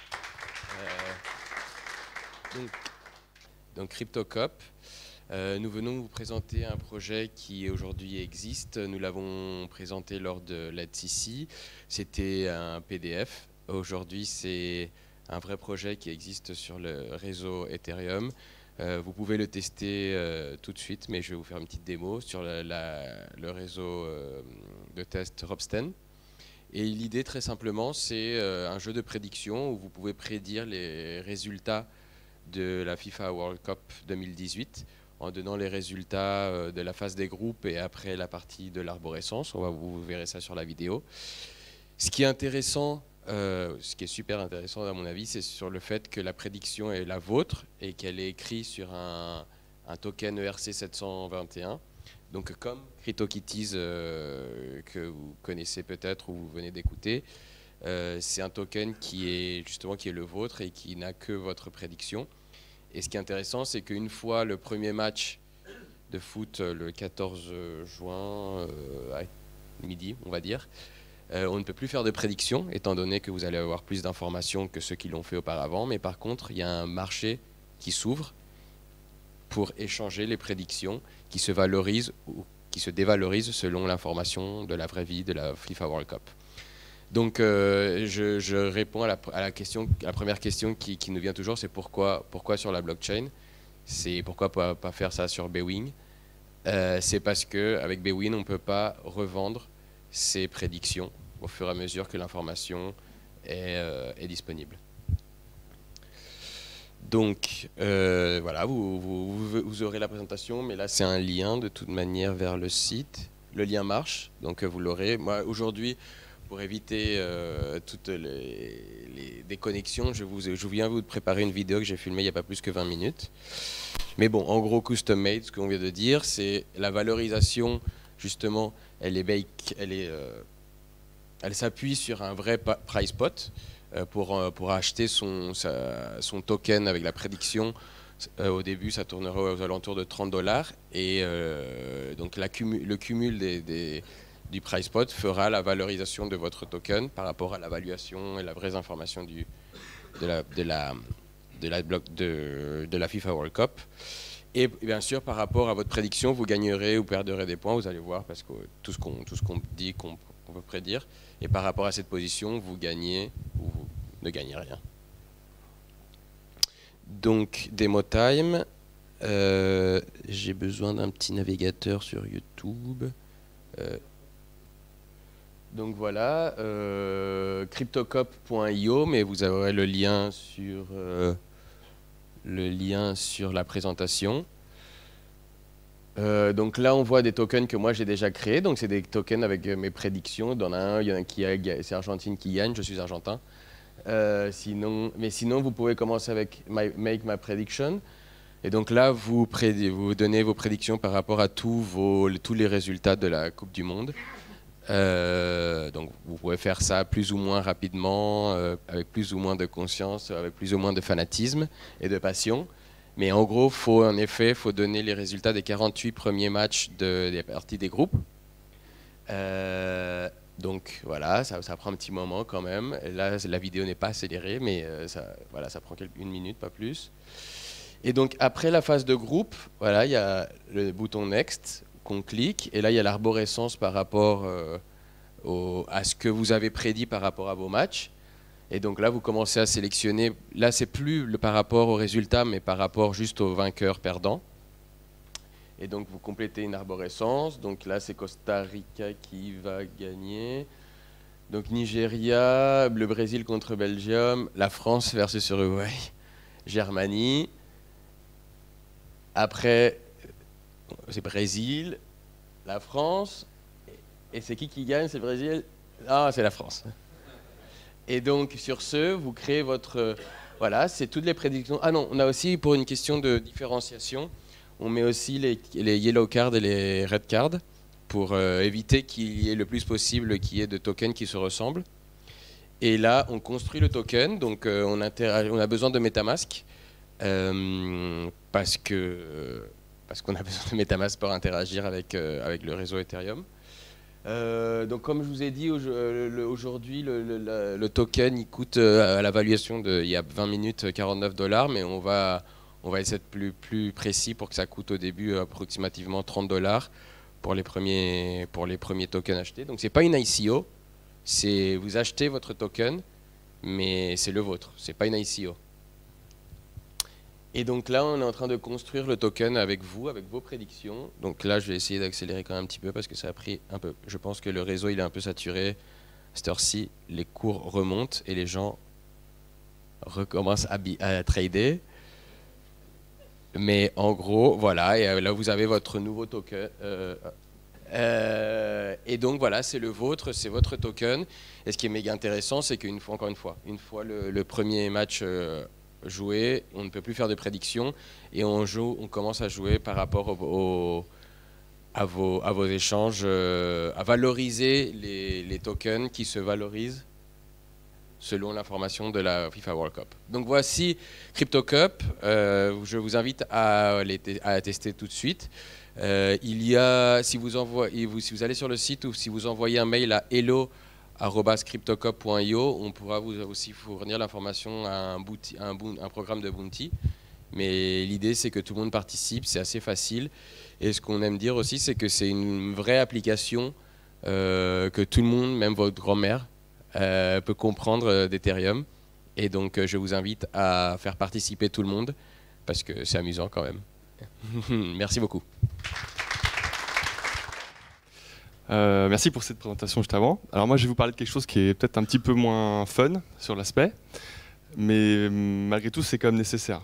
Donc CryptoCup, nous venons vous présenter un projet qui aujourd'hui existe. Nous l'avons présenté lors de l'ETHCC. C'était un PDF. Aujourd'hui, c'est un vrai projet qui existe sur le réseau Ethereum. Vous pouvez le tester tout de suite, mais je vais vous faire une petite démo sur le réseau de test Ropsten. Et l'idée, très simplement, c'est un jeu de prédiction où vous pouvez prédire les résultats de la FIFA World Cup 2018 en donnant les résultats de la phase des groupes et après la partie de l'arborescence. Vous verrez ça sur la vidéo. Ce qui est intéressant, ce qui est super intéressant à mon avis, c'est sur le fait que la prédiction est la vôtre et qu'elle est écrite sur un token ERC 721. Donc comme CryptoKitties que vous connaissez peut-être ou vous venez d'écouter, c'est un token qui est le vôtre et qui n'a que votre prédiction. Et ce qui est intéressant, c'est qu'une fois le premier match de foot le 14 juin à midi, on va dire, on ne peut plus faire de prédiction, étant donné que vous allez avoir plus d'informations que ceux qui l'ont fait auparavant. Mais par contre, il y a un marché qui s'ouvre pour échanger les prédictions qui se valorisent ou qui se dévalorisent selon l'information de la vraie vie de la FIFA World Cup. Donc je réponds à la première question qui nous vient toujours, c'est pourquoi sur la blockchain? C'est pourquoi pas faire ça sur Bwin? C'est parce qu'avec Bwin, on ne peut pas revendre ses prédictions au fur et à mesure que l'information est disponible. Donc voilà, vous aurez la présentation, mais là c'est un lien de toute manière vers le site. Le lien marche, donc vous l'aurez. Moi aujourd'hui, pour éviter toutes les déconnexions, je viens vous préparer une vidéo que j'ai filmée il n'y a pas plus que 20 minutes. Mais bon, en gros, custom made, ce qu'on vient de dire, c'est la valorisation, justement, elle s'appuie sur un vrai price pot pour acheter son token avec la prédiction. Au début, ça tournera aux alentours de $30. Et donc, le cumul du price pot fera la valorisation de votre token par rapport à la valuation et la vraie information de la FIFA World Cup. Et bien sûr, par rapport à votre prédiction, vous gagnerez ou perdrez des points, vous allez voir, parce que tout ce qu'on dit qu'on peut prédire. Et par rapport à cette position, vous gagnez ou vous ne gagnez rien. Donc, Demo Time. J'ai besoin d'un petit navigateur sur YouTube. Donc voilà, cryptocop.io, mais vous aurez le lien sur la présentation. Donc là, on voit des tokens que moi j'ai déjà créés. Donc c'est des tokens avec mes prédictions. Dans il y en a c'est Argentine qui gagne. Je suis argentin. Sinon, vous pouvez commencer avec Make My Prediction. Et donc là, vous donnez vos prédictions par rapport à tous les résultats de la Coupe du Monde. Donc vous pouvez faire ça plus ou moins rapidement, avec plus ou moins de conscience, avec plus ou moins de fanatisme et de passion. Mais en gros, il faut donner les résultats des 48 premiers matchs des parties des groupes. Donc voilà, ça prend un petit moment quand même. Là, la vidéo n'est pas accélérée, mais ça prend une minute, pas plus. Et donc après la phase de groupe, voilà, il y a le bouton Next qu'on clique, et là il y a l'arborescence par rapport à ce que vous avez prédit par rapport à vos matchs. Et donc là vous commencez à sélectionner, là c'est plus par rapport au résultat, mais par rapport juste aux vainqueurs perdants. Et donc vous complétez une arborescence, donc là c'est Costa Rica qui va gagner. Donc Nigeria, le Brésil contre Belgium, la France versus Uruguay, Germanie. Après, c'est Brésil, la France. Et c'est qui gagne? C'est le Brésil? Ah, c'est la France. Et donc sur ce, vous créez votre... voilà, c'est toutes les prédictions. Ah non, on a aussi, pour une question de différenciation, on met aussi les yellow cards et les red cards, pour éviter qu'il y ait le plus possible qu'il y ait de tokens qui se ressemblent. Et là, on construit le token, donc on a besoin de MetaMask, parce qu'on a besoin de MetaMask pour interagir avec le réseau Ethereum. Donc comme je vous ai dit, aujourd'hui, le token, il coûte à la valuation il y a 20 minutes $49, mais on va essayer d'être plus précis pour que ça coûte au début approximativement $30. Pour les premiers tokens achetés. Donc c'est pas une ICO, vous achetez votre token, mais c'est le vôtre, c'est pas une ICO. Et donc là on est en train de construire le token avec vous, avec vos prédictions. Donc là je vais essayer d'accélérer quand même un petit peu parce que ça a pris un peu. Je pense que le réseau il est un peu saturé. À cette heure-ci, les cours remontent et les gens recommencent à trader. Mais en gros, voilà, et là vous avez votre nouveau token. Et donc voilà, c'est le vôtre, c'est votre token. Et ce qui est méga intéressant, c'est encore une fois, le premier match joué, on ne peut plus faire de prédictions et on commence à jouer par rapport à vos échanges, à valoriser les tokens qui se valorisent selon l'information de la FIFA World Cup. Donc voici Crypto Cup. Je vous invite à tester tout de suite. Si vous allez sur le site ou si vous envoyez un mail à hello@cryptocup.io, on pourra vous aussi fournir l'information à un programme de Bounty. Mais l'idée, c'est que tout le monde participe, c'est assez facile. Et ce qu'on aime dire aussi, c'est que c'est une vraie application que tout le monde, même votre grand-mère, peut comprendre d'Ethereum. Et donc je vous invite à faire participer tout le monde parce que c'est amusant quand même. Merci beaucoup. Merci pour cette présentation juste avant. Alors moi je vais vous parler de quelque chose qui est peut-être un petit peu moins fun sur l'aspect, mais malgré tout c'est quand même nécessaire.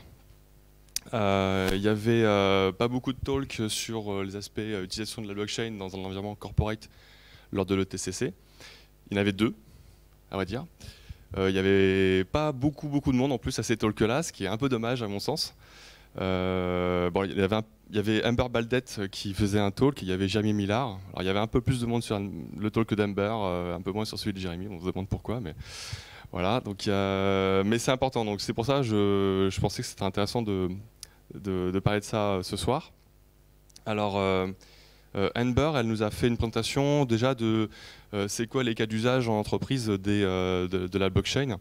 Il y avait pas beaucoup de talk sur les aspects utilisation de la blockchain dans un environnement corporate lors de l'ETCC. Il y en avait deux, à vrai dire. Il n'y avait pas beaucoup de monde en plus à ces talks-là, ce qui est un peu dommage à mon sens. Bon, il y avait Amber Baldet qui faisait un talk, il y avait Jeremy Millard. Alors, il y avait un peu plus de monde sur le talk d'Amber, un peu moins sur celui de Jeremy, on se demande pourquoi, mais voilà. Donc, mais c'est important, donc c'est pour ça que je pensais que c'était intéressant de parler de ça ce soir. Alors, Amber, elle nous a fait une présentation déjà de c'est quoi les cas d'usage en entreprise de la blockchain.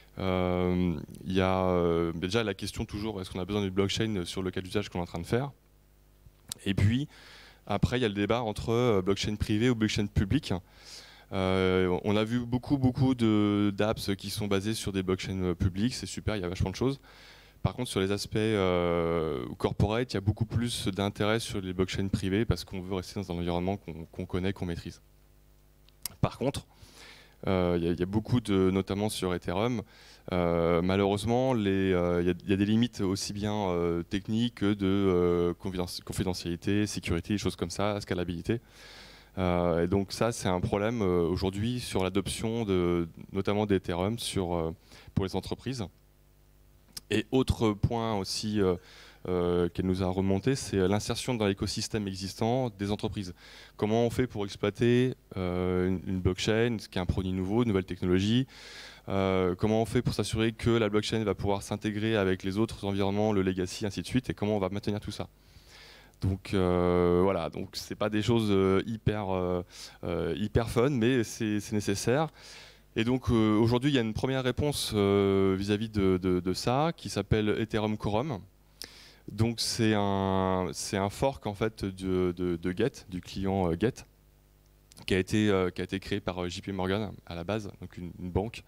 Il y a déjà la question toujours, est-ce qu'on a besoin d'une blockchain sur le cas d'usage qu'on est en train de faire? Et puis, après, il y a le débat entre blockchain privée ou blockchain publique. On a vu beaucoup d'apps qui sont basées sur des blockchains publiques, c'est super, il y a vachement de choses. Par contre, sur les aspects corporate, il y a beaucoup plus d'intérêt sur les blockchains privées parce qu'on veut rester dans un environnement qu'on connaît, qu'on maîtrise. Par contre, il y a beaucoup notamment sur Ethereum, malheureusement, il y a des limites aussi bien techniques que de confidentialité, sécurité, des choses comme ça, scalabilité. Et donc ça, c'est un problème aujourd'hui sur l'adoption notamment d'Ethereum pour les entreprises. Et autre point aussi qu'elle nous a remonté, c'est l'insertion dans l'écosystème existant des entreprises. Comment on fait pour exploiter une blockchain, ce qui est un produit nouveau, une nouvelle technologie, comment on fait pour s'assurer que la blockchain va pouvoir s'intégrer avec les autres environnements, le legacy, ainsi de suite, et comment on va maintenir tout ça. Donc voilà, donc c'est pas des choses hyper fun, mais c'est nécessaire. Et donc aujourd'hui, il y a une première réponse vis-à-vis de ça qui s'appelle Ethereum Quorum. Donc c'est un fork en fait de Get, du client Get, qui a été créé par JP Morgan à la base, donc une banque.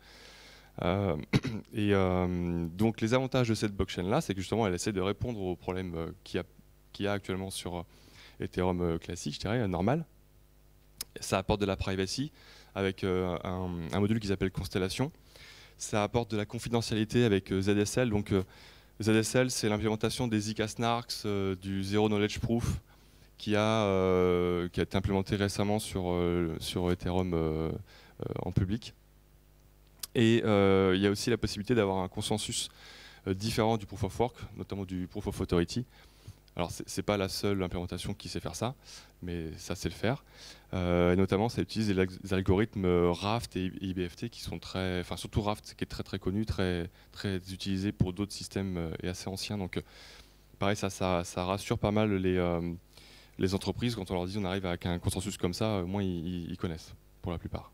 Donc les avantages de cette blockchain là, c'est que justement elle essaie de répondre aux problèmes qu'il y a actuellement sur Ethereum classique, je dirais, normal. Ça apporte de la privacy avec un module qui s'appelle Constellation. Ça apporte de la confidentialité avec ZSL. Donc ZSL, c'est l'implémentation des Zk Snarks, du Zero Knowledge Proof qui a été implémenté récemment sur Ethereum en public. Et il y a aussi la possibilité d'avoir un consensus différent du Proof of Work, notamment du Proof of Authority. Alors c'est pas la seule implémentation qui sait faire ça, mais ça sait le faire. Notamment, ça utilise les algorithmes Raft et IBFT qui sont très, enfin surtout Raft qui est très connu, très utilisé pour d'autres systèmes et assez anciens. Donc pareil, ça rassure pas mal les entreprises quand on leur dit on arrive avec un consensus comme ça, au moins ils connaissent pour la plupart.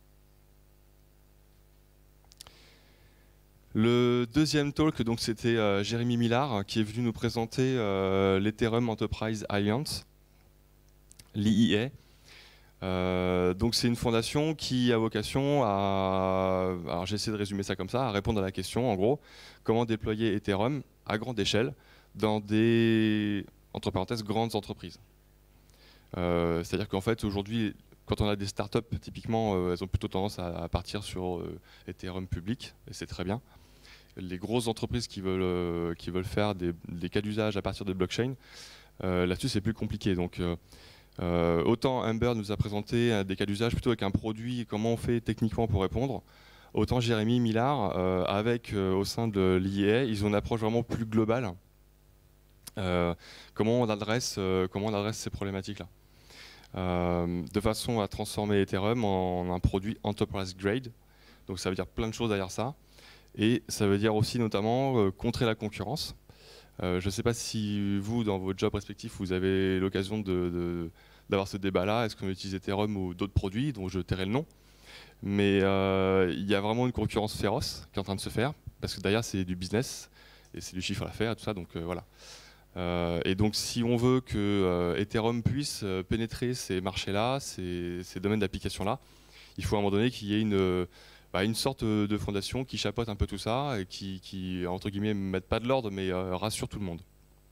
Le deuxième talk, donc, c'était Jérémy Millard qui est venu nous présenter l'Ethereum Enterprise Alliance, l'IEA. Donc c'est une fondation qui a vocation à, alors j'essaie de résumer ça comme ça, à répondre à la question en gros, comment déployer Ethereum à grande échelle dans des, entre parenthèses, grandes entreprises. C'est-à-dire qu'en fait aujourd'hui, quand on a des startups, typiquement, elles ont plutôt tendance à partir sur Ethereum public, et c'est très bien. Les grosses entreprises qui veulent faire des cas d'usage à partir de blockchain, là-dessus c'est plus compliqué. Donc autant Amber nous a présenté des cas d'usage plutôt avec un produit, comment on fait techniquement pour répondre, autant Jérémy Millard, au sein de l'IEA, ils ont une approche vraiment plus globale. Comment on adresse ces problématiques-là. De façon à transformer Ethereum en un produit enterprise grade. Donc ça veut dire plein de choses derrière ça. Et ça veut dire aussi notamment contrer la concurrence. Je ne sais pas si vous, dans votre job respectif, vous avez l'occasion d'avoir ce débat-là. Est-ce qu'on utilise Ethereum ou d'autres produits dont je tairai le nom? Mais il y a vraiment une concurrence féroce qui est en train de se faire. Parce que derrière, c'est du business et c'est du chiffre d'affaires et tout ça. Donc voilà. Et donc si on veut que Ethereum puisse pénétrer ces marchés-là, ces domaines d'application-là, il faut à un moment donné qu'il y ait une sorte de fondation qui chapeaute un peu tout ça et qui entre guillemets, ne mette pas de l'ordre mais rassure tout le monde.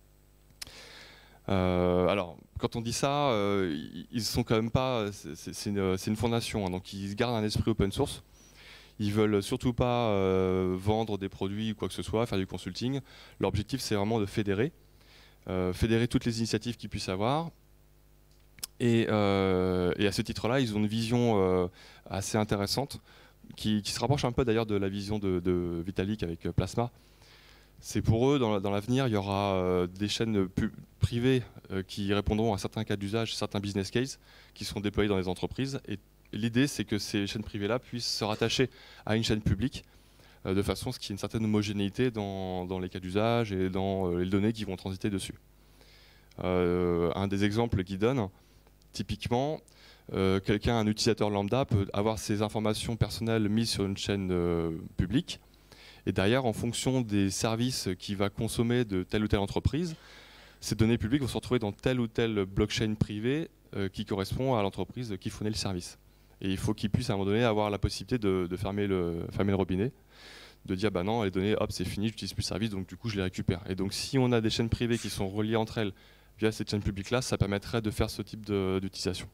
Alors, quand on dit ça, ils sont quand même pas, c'est une fondation, hein, donc ils gardent un esprit open source. Ils veulent surtout pas vendre des produits ou quoi que ce soit, faire du consulting. Leur objectif, c'est vraiment de fédérer toutes les initiatives qu'ils puissent avoir. Et à ce titre-là, ils ont une vision assez intéressante qui se rapproche un peu d'ailleurs de la vision de Vitalik avec Plasma. C'est pour eux, dans l'avenir, il y aura des chaînes privées qui répondront à certains cas d'usage, certains business cases qui seront déployés dans les entreprises. Et l'idée, c'est que ces chaînes privées-là puissent se rattacher à une chaîne publique de façon à ce qu'il y ait une certaine homogénéité dans les cas d'usage et dans les données qui vont transiter dessus. Un des exemples qu'ils donnent, typiquement, un utilisateur lambda peut avoir ses informations personnelles mises sur une chaîne publique et derrière, en fonction des services qu'il va consommer de telle ou telle entreprise, ces données publiques vont se retrouver dans telle ou telle blockchain privée qui correspond à l'entreprise qui fournit le service. Et il faut qu'il puisse à un moment donné avoir la possibilité de fermer le robinet, de dire bah non, les données, hop, c'est fini, j'utilise plus le service, donc du coup je les récupère. Et donc si on a des chaînes privées qui sont reliées entre elles via cette chaîne publique-là, ça permettrait de faire ce type d'utilisation.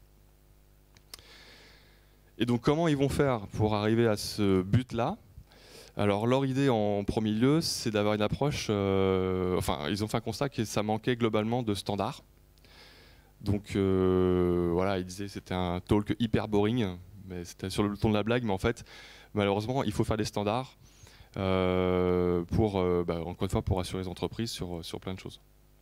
Et donc comment ils vont faire pour arriver à ce but-là? Alors leur idée en premier lieu, c'est d'avoir une approche, enfin ils ont fait un constat que ça manquait globalement de standards. Donc voilà, ils disaient que c'était un talk hyper boring, mais c'était sur le ton de la blague, mais en fait, malheureusement, il faut faire des standards encore une fois, pour assurer les entreprises sur plein de choses.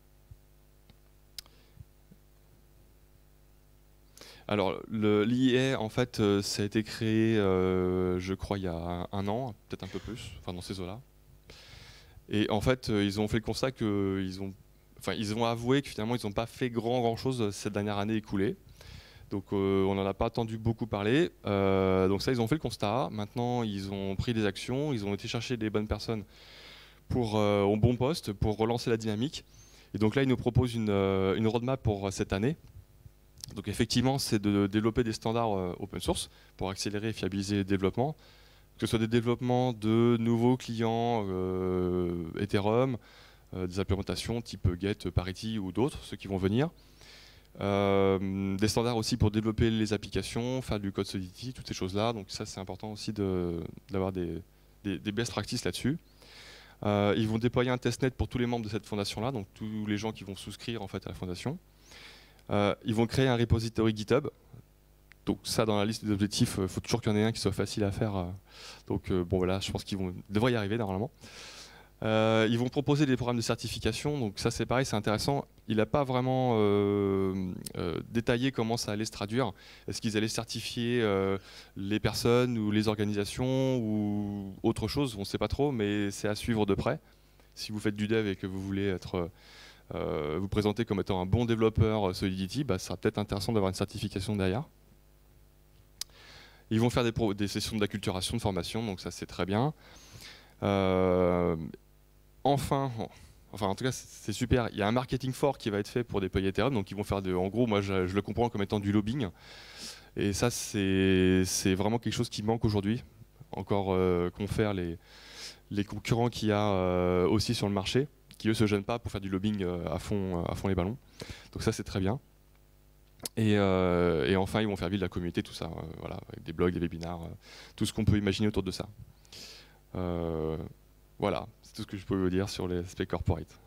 Alors, l'IEA, en fait, ça a été créé, je crois, il y a un an, peut-être un peu plus, enfin dans ces eaux-là. Et en fait, ils ont fait le constat qu'ils ont avoué que finalement, ils n'ont pas fait grand-chose cette dernière année écoulée. Donc, on n'en a pas entendu beaucoup parler. Donc ça, ils ont fait le constat. Maintenant, ils ont pris des actions, ils ont été chercher des bonnes personnes au bon poste pour relancer la dynamique. Et donc là, ils nous proposent une roadmap pour cette année. Donc effectivement, c'est de développer des standards open source pour accélérer et fiabiliser le développement, que ce soit des développements de nouveaux clients Ethereum, des implémentations type Get, Parity ou d'autres, ceux qui vont venir. Des standards aussi pour développer les applications, faire du code solidity, toutes ces choses-là. Donc ça, c'est important aussi d'avoir des best practices là-dessus. Ils vont déployer un testnet pour tous les membres de cette fondation-là, donc tous les gens qui vont souscrire en fait à la fondation. Ils vont créer un repository GitHub. Donc ça, dans la liste des objectifs, il faut toujours qu'il y en ait un qui soit facile à faire. Donc bon voilà, je pense qu'ils devraient y arriver normalement. Ils vont proposer des programmes de certification. Donc ça, c'est pareil, c'est intéressant. Il n'a pas vraiment détaillé comment ça allait se traduire. Est-ce qu'ils allaient certifier les personnes ou les organisations ou autre chose? On ne sait pas trop, mais c'est à suivre de près. Si vous faites du dev et que vous voulez vous présenter comme étant un bon développeur Solidity, ça sera peut-être intéressant d'avoir une certification derrière. Ils vont faire des sessions d'acculturation, de formation, donc ça c'est très bien. Enfin, en tout cas c'est super, il y a un marketing fort qui va être fait pour déployer Ethereum, donc ils vont faire en gros, moi je le comprends comme étant du lobbying, et ça c'est vraiment quelque chose qui manque aujourd'hui, encore confère les concurrents qu'il y a aussi sur le marché, qui eux se gênent pas pour faire du lobbying à fond les ballons, donc ça c'est très bien. Et enfin ils vont faire vivre la communauté, tout ça, voilà, avec des blogs, des webinars, tout ce qu'on peut imaginer autour de ça. Voilà, c'est tout ce que je peux vous dire sur les aspects corporate.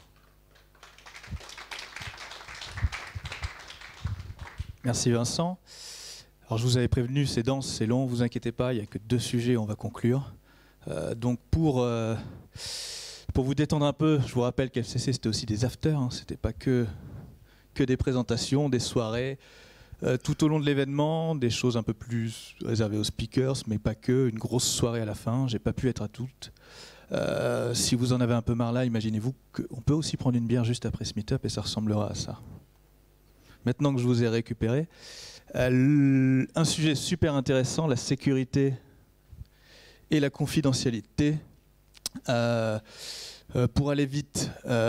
Merci Vincent. Alors je vous avais prévenu, c'est dense, c'est long, vous inquiétez pas, il n'y a que 2 sujets, on va conclure. Donc pour vous détendre un peu, je vous rappelle qu'FCC c'était aussi des afters, hein, c'était pas que des présentations, des soirées, tout au long de l'événement, des choses un peu plus réservées aux speakers, mais pas que, une grosse soirée à la fin, j'ai pas pu être à toutes. Si vous en avez un peu marre là, imaginez-vous qu'on peut aussi prendre une bière juste après ce meet-up et ça ressemblera à ça. Maintenant que je vous ai récupéré, un sujet super intéressant, la sécurité et la confidentialité. Pour aller vite,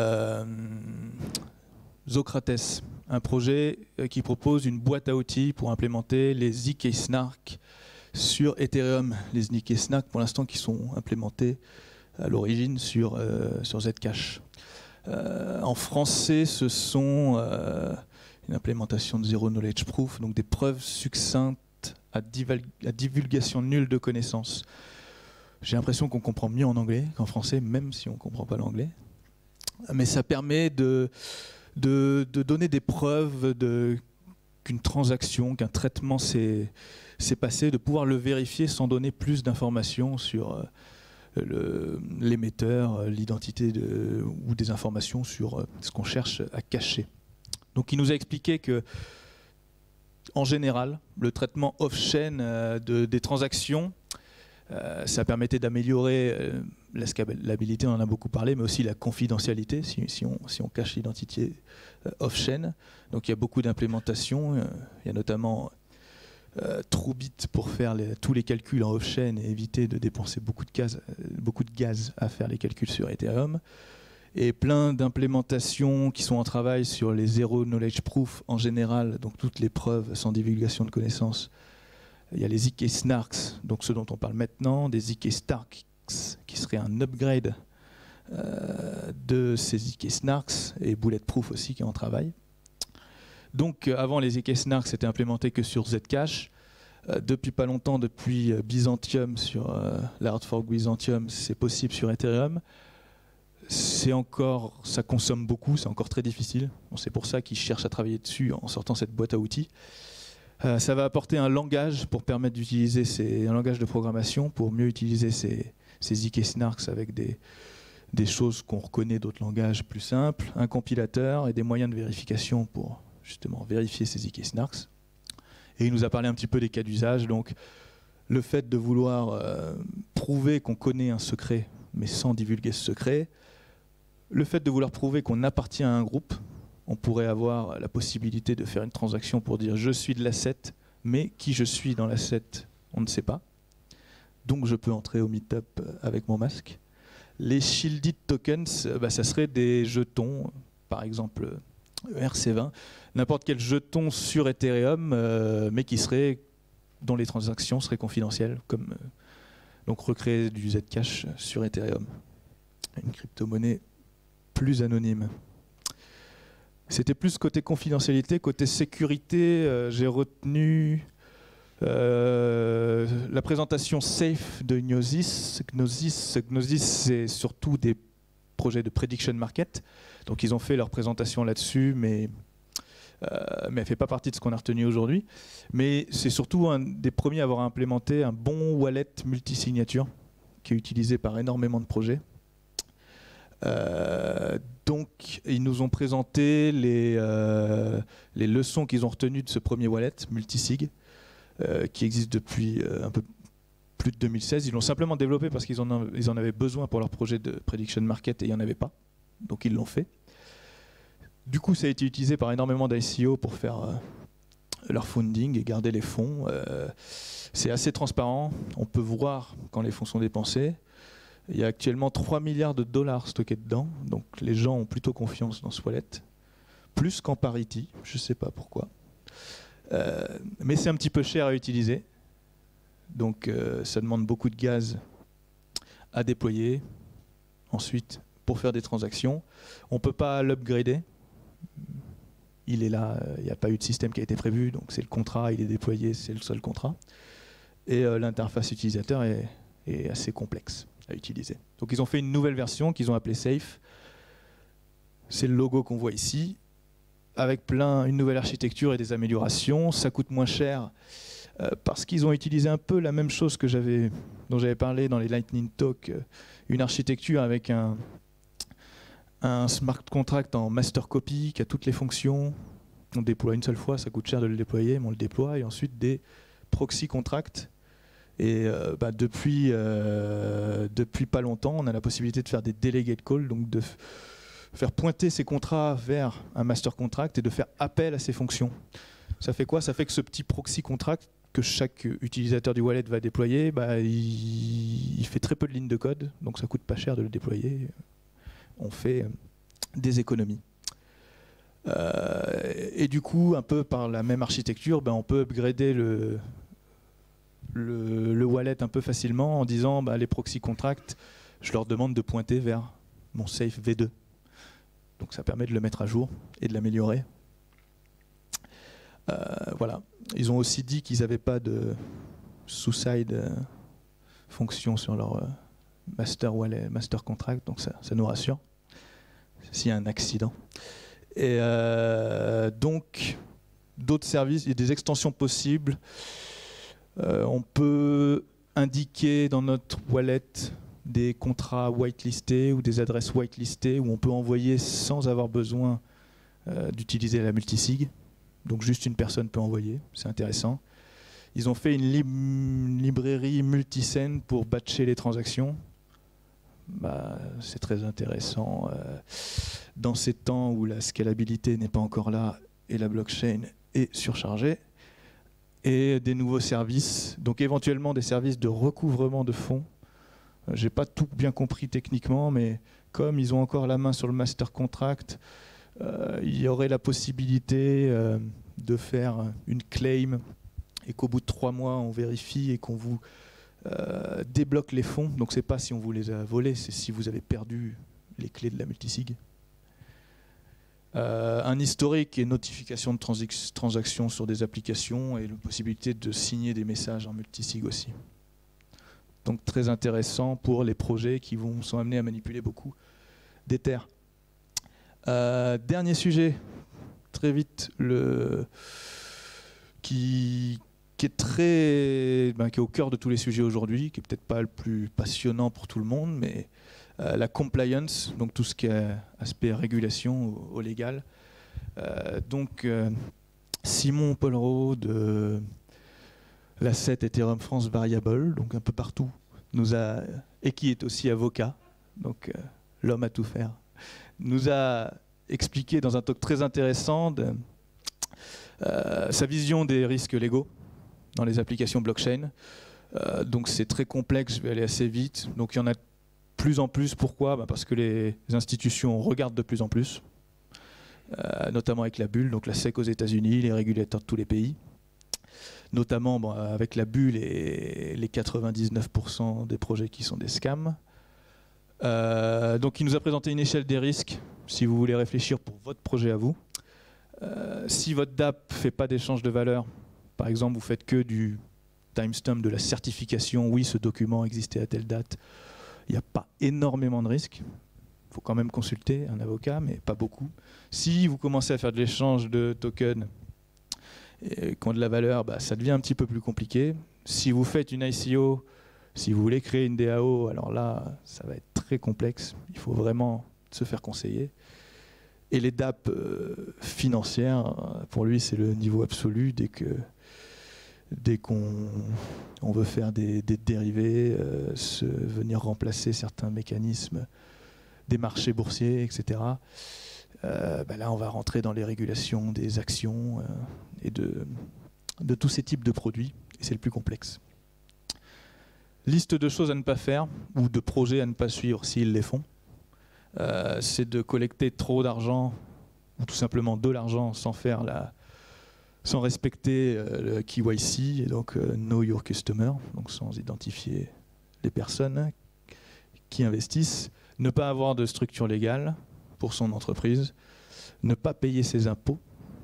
Socrates, un projet qui propose une boîte à outils pour implémenter les zk-snark sur Ethereum. Les zk-snark pour l'instant qui sont implémentés à l'origine sur Zcash. En français, ce sont une implémentation de Zero Knowledge Proof, donc des preuves succinctes à divulgation nulle de connaissances. J'ai l'impression qu'on comprend mieux en anglais qu'en français, même si on ne comprend pas l'anglais. Mais ça permet de donner des preuves qu'une transaction, qu'un traitement s'est passé, de pouvoir le vérifier sans donner plus d'informations sur l'émetteur, l'identité ou des informations sur ce qu'on cherche à cacher. Donc il nous a expliqué que, en général, le traitement off-chain des transactions, ça permettait d'améliorer la scalabilité, on en a beaucoup parlé, mais aussi la confidentialité, si on cache l'identité off-chain. Donc il y a beaucoup d'implémentations, il y a notamment Truebit pour faire tous les calculs en off-chain et éviter de dépenser beaucoup de gaz à faire les calculs sur Ethereum. Et plein d'implémentations qui sont en travail sur les Zero Knowledge Proof en général, donc toutes les preuves sans divulgation de connaissances. Il y a les zk-snarks, donc ceux dont on parle maintenant, des zk-starks qui seraient un upgrade de ces zk-snarks, et Bulletproof aussi qui est en travail. Donc avant les zk-snarks c'était implémenté que sur Zcash. Depuis pas longtemps, depuis Byzantium, sur la hard fork Byzantium, c'est possible sur Ethereum. Ça consomme beaucoup, c'est encore très difficile. Bon, c'est pour ça qu'ils cherchent à travailler dessus en sortant cette boîte à outils. Ça va apporter un langage pour permettre d'utiliser un langage de programmation pour mieux utiliser ces zk-snarks avec des choses qu'on reconnaît d'autres langages plus simples, un compilateur et des moyens de vérification pour justement vérifier ces zk-snarks. Et il nous a parlé un petit peu des cas d'usage. Donc le fait de vouloir prouver qu'on connaît un secret mais sans divulguer ce secret, le fait de vouloir prouver qu'on appartient à un groupe. On pourrait avoir la possibilité de faire une transaction pour dire je suis de l'asset, mais qui je suis dans l'asset, on ne sait pas. Donc je peux entrer au meetup avec mon masque. Les shielded tokens, ça serait des jetons, par exemple ERC20, n'importe quel jeton sur Ethereum, mais dont les transactions seraient confidentielles, comme donc recréer du Zcash sur Ethereum, une crypto-monnaie plus anonyme. C'était plus côté confidentialité, côté sécurité, j'ai retenu la présentation Safe de Gnosis. Gnosis, c'est surtout des projets de prediction market. Donc ils ont fait leur présentation là-dessus, mais elle ne fait pas partie de ce qu'on a retenu aujourd'hui. Mais c'est surtout un des premiers à avoir implémenté un bon wallet multisignature qui est utilisé par énormément de projets. Donc ils nous ont présenté les leçons qu'ils ont retenues de ce premier wallet multisig qui existe depuis un peu plus de 2016. Ils l'ont simplement développé parce qu'ils en avaient besoin pour leur projet de prediction market et il n'y en avait pas. Donc ils l'ont fait. Du coup, ça a été utilisé par énormément d'ICO pour faire leur funding et garder les fonds. C'est assez transparent. On peut voir quand les fonds sont dépensés. Il y a actuellement 3 milliards de dollars stockés dedans. Donc les gens ont plutôt confiance dans ce wallet. Plus qu'en Parity. Je ne sais pas pourquoi. Mais c'est un petit peu cher à utiliser. Donc ça demande beaucoup de gaz à déployer. Ensuite, pour faire des transactions, on ne peut pas l'upgrader. Il est là, il n'y a pas eu de système qui a été prévu, donc c'est le contrat, il est déployé, c'est le seul contrat. Et l'interface utilisateur est assez complexe à utiliser. Donc ils ont fait une nouvelle version qu'ils ont appelée Safe. C'est le logo qu'on voit ici, avec une nouvelle architecture et des améliorations. Ça coûte moins cher parce qu'ils ont utilisé un peu la même chose dont j'avais parlé dans les Lightning Talk, une architecture avec un smart contract en master copy qui a toutes les fonctions. On déploie une seule fois, ça coûte cher de le déployer, mais on le déploie. Et ensuite des proxy contracts. Et depuis pas longtemps, on a la possibilité de faire des delegate calls, donc de faire pointer ces contrats vers un master contract et de faire appel à ces fonctions. Ça fait quoi? Ça fait que ce petit proxy contract que chaque utilisateur du wallet va déployer, il fait très peu de lignes de code, donc ça coûte pas cher de le déployer. On fait des économies. Et du coup, un peu par la même architecture, on peut upgrader le wallet un peu facilement en disant les proxy contracts, je leur demande de pointer vers mon safe V2. Donc ça permet de le mettre à jour et de l'améliorer. Voilà. Ils ont aussi dit qu'ils n'avaient pas de suicide fonction sur leur master wallet, master contract, donc ça nous rassure s'il y a un accident. Et donc d'autres services, il y a des extensions possibles. On peut indiquer dans notre wallet des contrats whitelistés ou des adresses whitelistées où on peut envoyer sans avoir besoin d'utiliser la multisig. Donc juste une personne peut envoyer, c'est intéressant. Ils ont fait une librairie multisend pour batcher les transactions. C'est très intéressant dans ces temps où la scalabilité n'est pas encore là et la blockchain est surchargée. Et des nouveaux services, donc éventuellement des services de recouvrement de fonds. J'ai pas tout bien compris techniquement, mais comme ils ont encore la main sur le master contract, il y aurait la possibilité de faire une claim et qu'au bout de 3 mois on vérifie et qu'on vous débloque les fonds. Donc c'est pas si on vous les a volés, c'est si vous avez perdu les clés de la multisig. Un historique et notification de transactions sur des applications et la possibilité de signer des messages en multisig aussi. Donc très intéressant pour les projets qui sont amenés à manipuler beaucoup d'Ether. Dernier sujet, très vite, qui est au cœur de tous les sujets aujourd'hui, qui est peut-être pas le plus passionnant pour tout le monde, mais la compliance, donc tout ce qui est aspect régulation au légal. Simon Pollereau de l'asset Ethereum France Variable, donc un peu partout, et qui est aussi avocat, donc l'homme à tout faire, nous a expliqué dans un talk très intéressant sa vision des risques légaux dans les applications blockchain. Donc c'est très complexe, je vais aller assez vite. Donc il y en a de plus en plus. Pourquoi ? Parce que les institutions regardent de plus en plus. notamment avec la bulle, donc la SEC aux États-Unis, les régulateurs de tous les pays. Notamment avec la bulle et les 99% des projets qui sont des scams. Donc il nous a présenté une échelle des risques, si vous voulez réfléchir pour votre projet à vous. Si votre DApp ne fait pas d'échange de valeur, par exemple vous faites que du timestamp de la certification, oui ce document existait à telle date, il n'y a pas énormément de risques. Il faut quand même consulter un avocat, mais pas beaucoup. Si vous commencez à faire de l'échange de tokens qui ont de la valeur, ça devient un petit peu plus compliqué. Si vous faites une ICO, si vous voulez créer une DAO, alors là, ça va être très complexe. Il faut vraiment se faire conseiller. Et les DApp financières, pour lui, c'est le niveau absolu. Dès qu'on veut faire des dérivés, venir remplacer certains mécanismes des marchés boursiers, etc., là, on va rentrer dans les régulations des actions et de tous ces types de produits. Et c'est le plus complexe. Liste de choses à ne pas faire ou de projets à ne pas suivre s'ils les font. C'est de collecter trop d'argent ou tout simplement de l'argent sans respecter le KYC, et donc Know Your Customer, donc sans identifier les personnes qui investissent. Ne pas avoir de structure légale pour son entreprise. Ne pas payer ses impôts.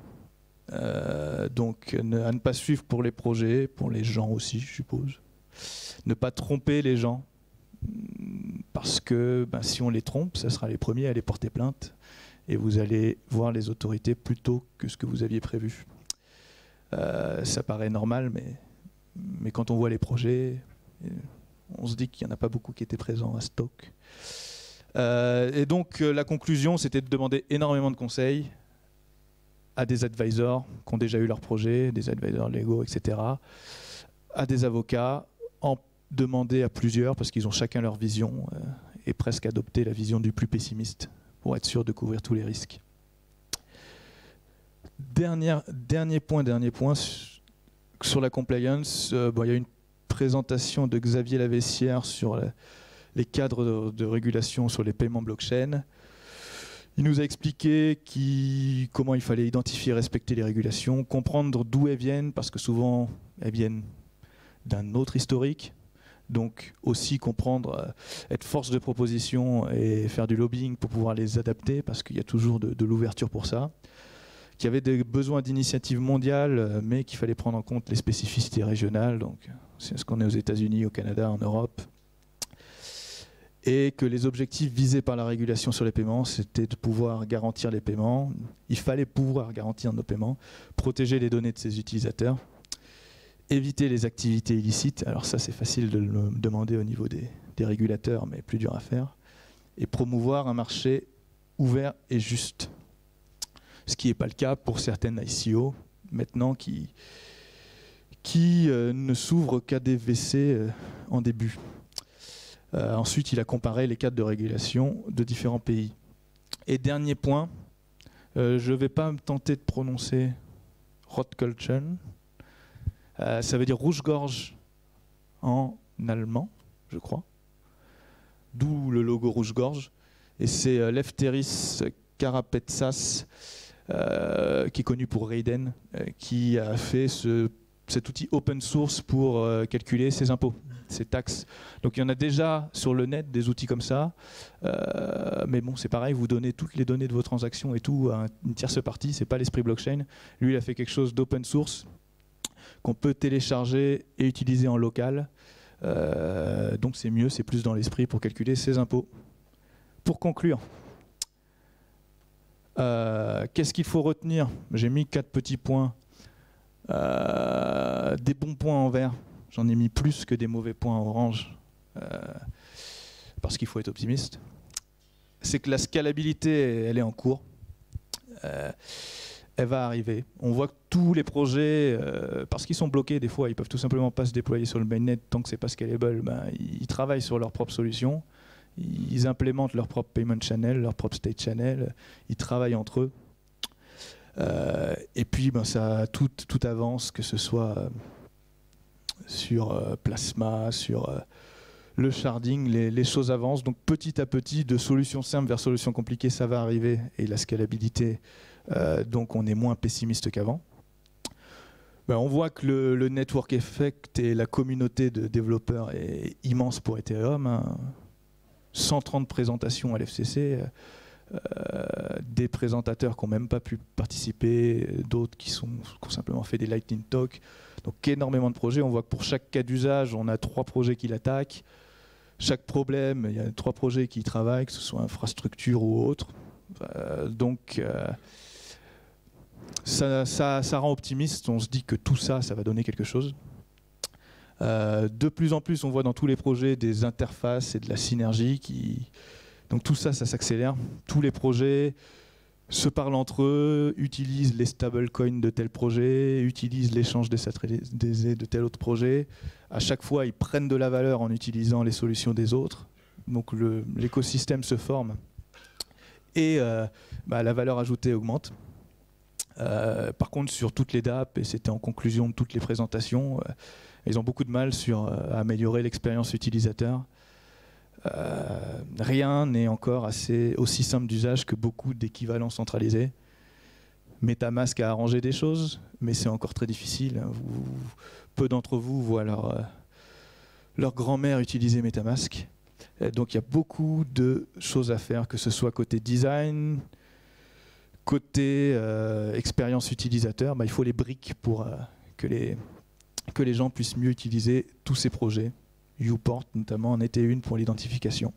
Donc à ne pas suivre pour les projets, pour les gens aussi, je suppose. Ne pas tromper les gens, parce que si on les trompe, ça sera les premiers à les porter plainte et vous allez voir les autorités plus tôt que ce que vous aviez prévu. Ça paraît normal, mais quand on voit les projets, on se dit qu'il n'y en a pas beaucoup qui étaient présents à stock. Et donc la conclusion, c'était de demander énormément de conseils à des advisors qui ont déjà eu leur projet, des advisors légaux, etc., à des avocats, en demander à plusieurs parce qu'ils ont chacun leur vision et presque adopter la vision du plus pessimiste pour être sûr de couvrir tous les risques. Dernier point sur la compliance. Il y a une présentation de Xavier Lavessière sur les cadres de régulation sur les paiements blockchain. Il nous a expliqué comment il fallait identifier et respecter les régulations, comprendre d'où elles viennent, parce que souvent elles viennent d'un autre historique. Donc aussi comprendre, être force de proposition et faire du lobbying pour pouvoir les adapter, parce qu'il y a toujours de l'ouverture pour ça. Qu'il y avait des besoins d'initiatives mondiales, mais qu'il fallait prendre en compte les spécificités régionales. Donc c'est ce qu'on est aux États-Unis, au Canada, en Europe. Et que les objectifs visés par la régulation sur les paiements, c'était de pouvoir garantir les paiements. Il fallait pouvoir garantir nos paiements, protéger les données de ses utilisateurs, éviter les activités illicites. Alors ça, c'est facile de le demander au niveau des régulateurs, mais plus dur à faire. Et promouvoir un marché ouvert et juste. Ce qui n'est pas le cas pour certaines ICO, maintenant, qui ne s'ouvrent qu'à des VC en début. Ensuite, il a comparé les cadres de régulation de différents pays. Et dernier point, je ne vais pas me tenter de prononcer Rotkelchen. Ça veut dire rouge-gorge en allemand, je crois. D'où le logo rouge-gorge. Et c'est Lefteris Karapetsas, qui est connu pour Raiden, qui a fait cet outil open source pour calculer ses impôts, ses taxes. Donc il y en a déjà sur le net des outils comme ça, mais bon, c'est pareil, vous donnez toutes les données de vos transactions et tout à une tierce partie, c'est pas l'esprit blockchain. Lui, il a fait quelque chose d'open source qu'on peut télécharger et utiliser en local. Donc c'est mieux, c'est plus dans l'esprit pour calculer ses impôts. Pour conclure, qu'est-ce qu'il faut retenir? J'ai mis 4 petits points. Des bons points en vert, j'en ai mis plus que des mauvais points en orange, parce qu'il faut être optimiste. C'est que la scalabilité, elle est en cours. Elle va arriver. On voit que tous les projets, parce qu'ils sont bloqués des fois, ils peuvent tout simplement pas se déployer sur le mainnet tant que c'est pas scalable, ils travaillent sur leur propre solution, ils implémentent leur propre payment channel, leur propre state channel, ils travaillent entre eux. Et puis ça tout avance, que ce soit sur Plasma, sur le sharding, les choses avancent. Donc petit à petit, de solutions simples vers solutions compliquées, ça va arriver. Et la scalabilité, donc on est moins pessimiste qu'avant. On voit que le network effect et la communauté de développeurs est immense pour Ethereum. Hein. 130 présentations à l'FCC, des présentateurs qui n'ont même pas pu participer, d'autres qui ont simplement fait des lightning talks. Donc énormément de projets. On voit que pour chaque cas d'usage, on a 3 projets qui l'attaquent. Chaque problème, il y a 3 projets qui y travaillent, que ce soit infrastructure ou autre. Ça rend optimiste. On se dit que tout ça, ça va donner quelque chose. De plus en plus, on voit dans tous les projets des interfaces et de la synergie. Donc tout ça, ça s'accélère. Tous les projets se parlent entre eux, utilisent les stablecoins de tel projet, utilisent l'échange des SATD de tel autre projet. À chaque fois, ils prennent de la valeur en utilisant les solutions des autres. Donc l'écosystème se forme et la valeur ajoutée augmente. Par contre, sur toutes les DApp, et c'était en conclusion de toutes les présentations, ils ont beaucoup de mal à améliorer l'expérience utilisateur. Rien n'est encore aussi simple d'usage que beaucoup d'équivalents centralisés. MetaMask a arrangé des choses, mais c'est encore très difficile. Peu d'entre vous voient leur grand-mère utiliser MetaMask. Donc il y a beaucoup de choses à faire, que ce soit côté design, côté expérience utilisateur. Il faut les briques pour que les gens puissent mieux utiliser tous ces projets. Uport notamment en était une pour l'identification.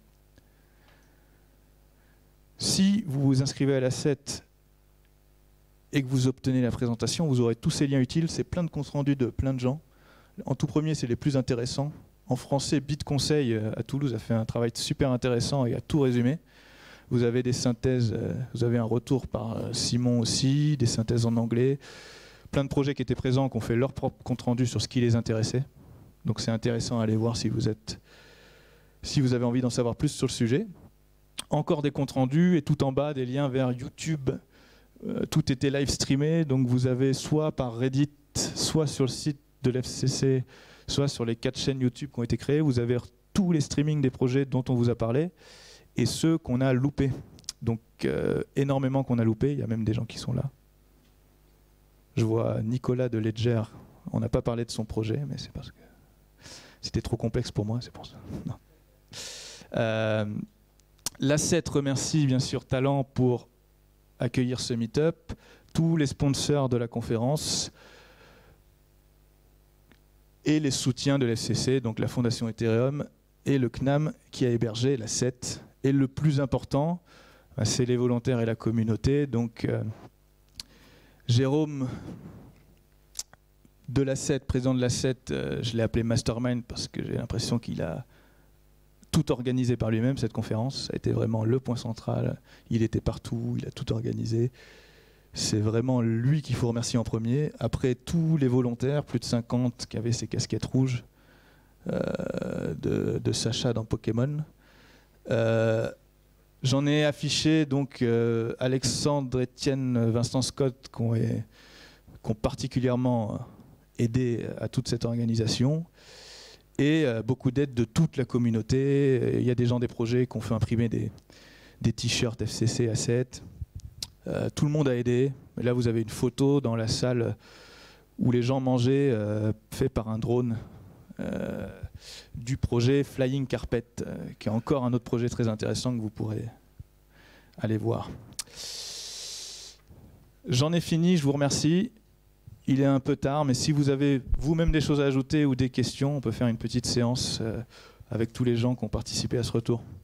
Si vous vous inscrivez à l'asset et que vous obtenez la présentation, vous aurez tous ces liens utiles. C'est plein de comptes rendus de plein de gens. En tout premier, c'est les plus intéressants. En français, BitConseil à Toulouse a fait un travail super intéressant et a tout résumé. Vous avez des synthèses, vous avez un retour par Simon aussi, des synthèses en anglais. Plein de projets qui étaient présents, qui ont fait leur propre compte rendu sur ce qui les intéressait. Donc c'est intéressant à aller voir si vous avez envie d'en savoir plus sur le sujet. Encore des comptes rendus et tout en bas des liens vers YouTube. Tout était live streamé, donc vous avez soit par Reddit, soit sur le site de l'FCC, soit sur les 4 chaînes YouTube qui ont été créées. Vous avez tous les streamings des projets dont on vous a parlé et ceux qu'on a loupés. Donc énormément qu'on a loupés, il y a même des gens qui sont là. Je vois Nicolas de Ledger, on n'a pas parlé de son projet, mais c'est parce que c'était trop complexe pour moi, c'est pour ça. L'Asset remercie bien sûr Talent pour accueillir ce meet-up, tous les sponsors de la conférence et les soutiens de l'FCC, donc la Fondation Ethereum et le CNAM qui a hébergé l'Asset. Et le plus important, c'est les volontaires et la communauté. Donc Jérôme de l'Asset, président de l'Asset, je l'ai appelé Mastermind parce que j'ai l'impression qu'il a tout organisé par lui-même, cette conférence. Ça a été vraiment le point central. Il était partout, il a tout organisé. C'est vraiment lui qu'il faut remercier en premier. Après, tous les volontaires, plus de 50 qui avaient ces casquettes rouges de Sacha dans Pokémon. J'en ai affiché donc Alexandre, Etienne, Vincent Scott qui ont particulièrement aidé à toute cette organisation et beaucoup d'aide de toute la communauté. Il y a des gens des projets qui ont fait imprimer des t-shirts FCC Asset. Tout le monde a aidé. Là, vous avez une photo dans la salle où les gens mangeaient, fait par un drone, du projet Flying Carpet, qui est encore un autre projet très intéressant que vous pourrez aller voir. J'en ai fini, je vous remercie. Il est un peu tard, mais si vous avez vous-même des choses à ajouter ou des questions, on peut faire une petite séance avec tous les gens qui ont participé à ce retour.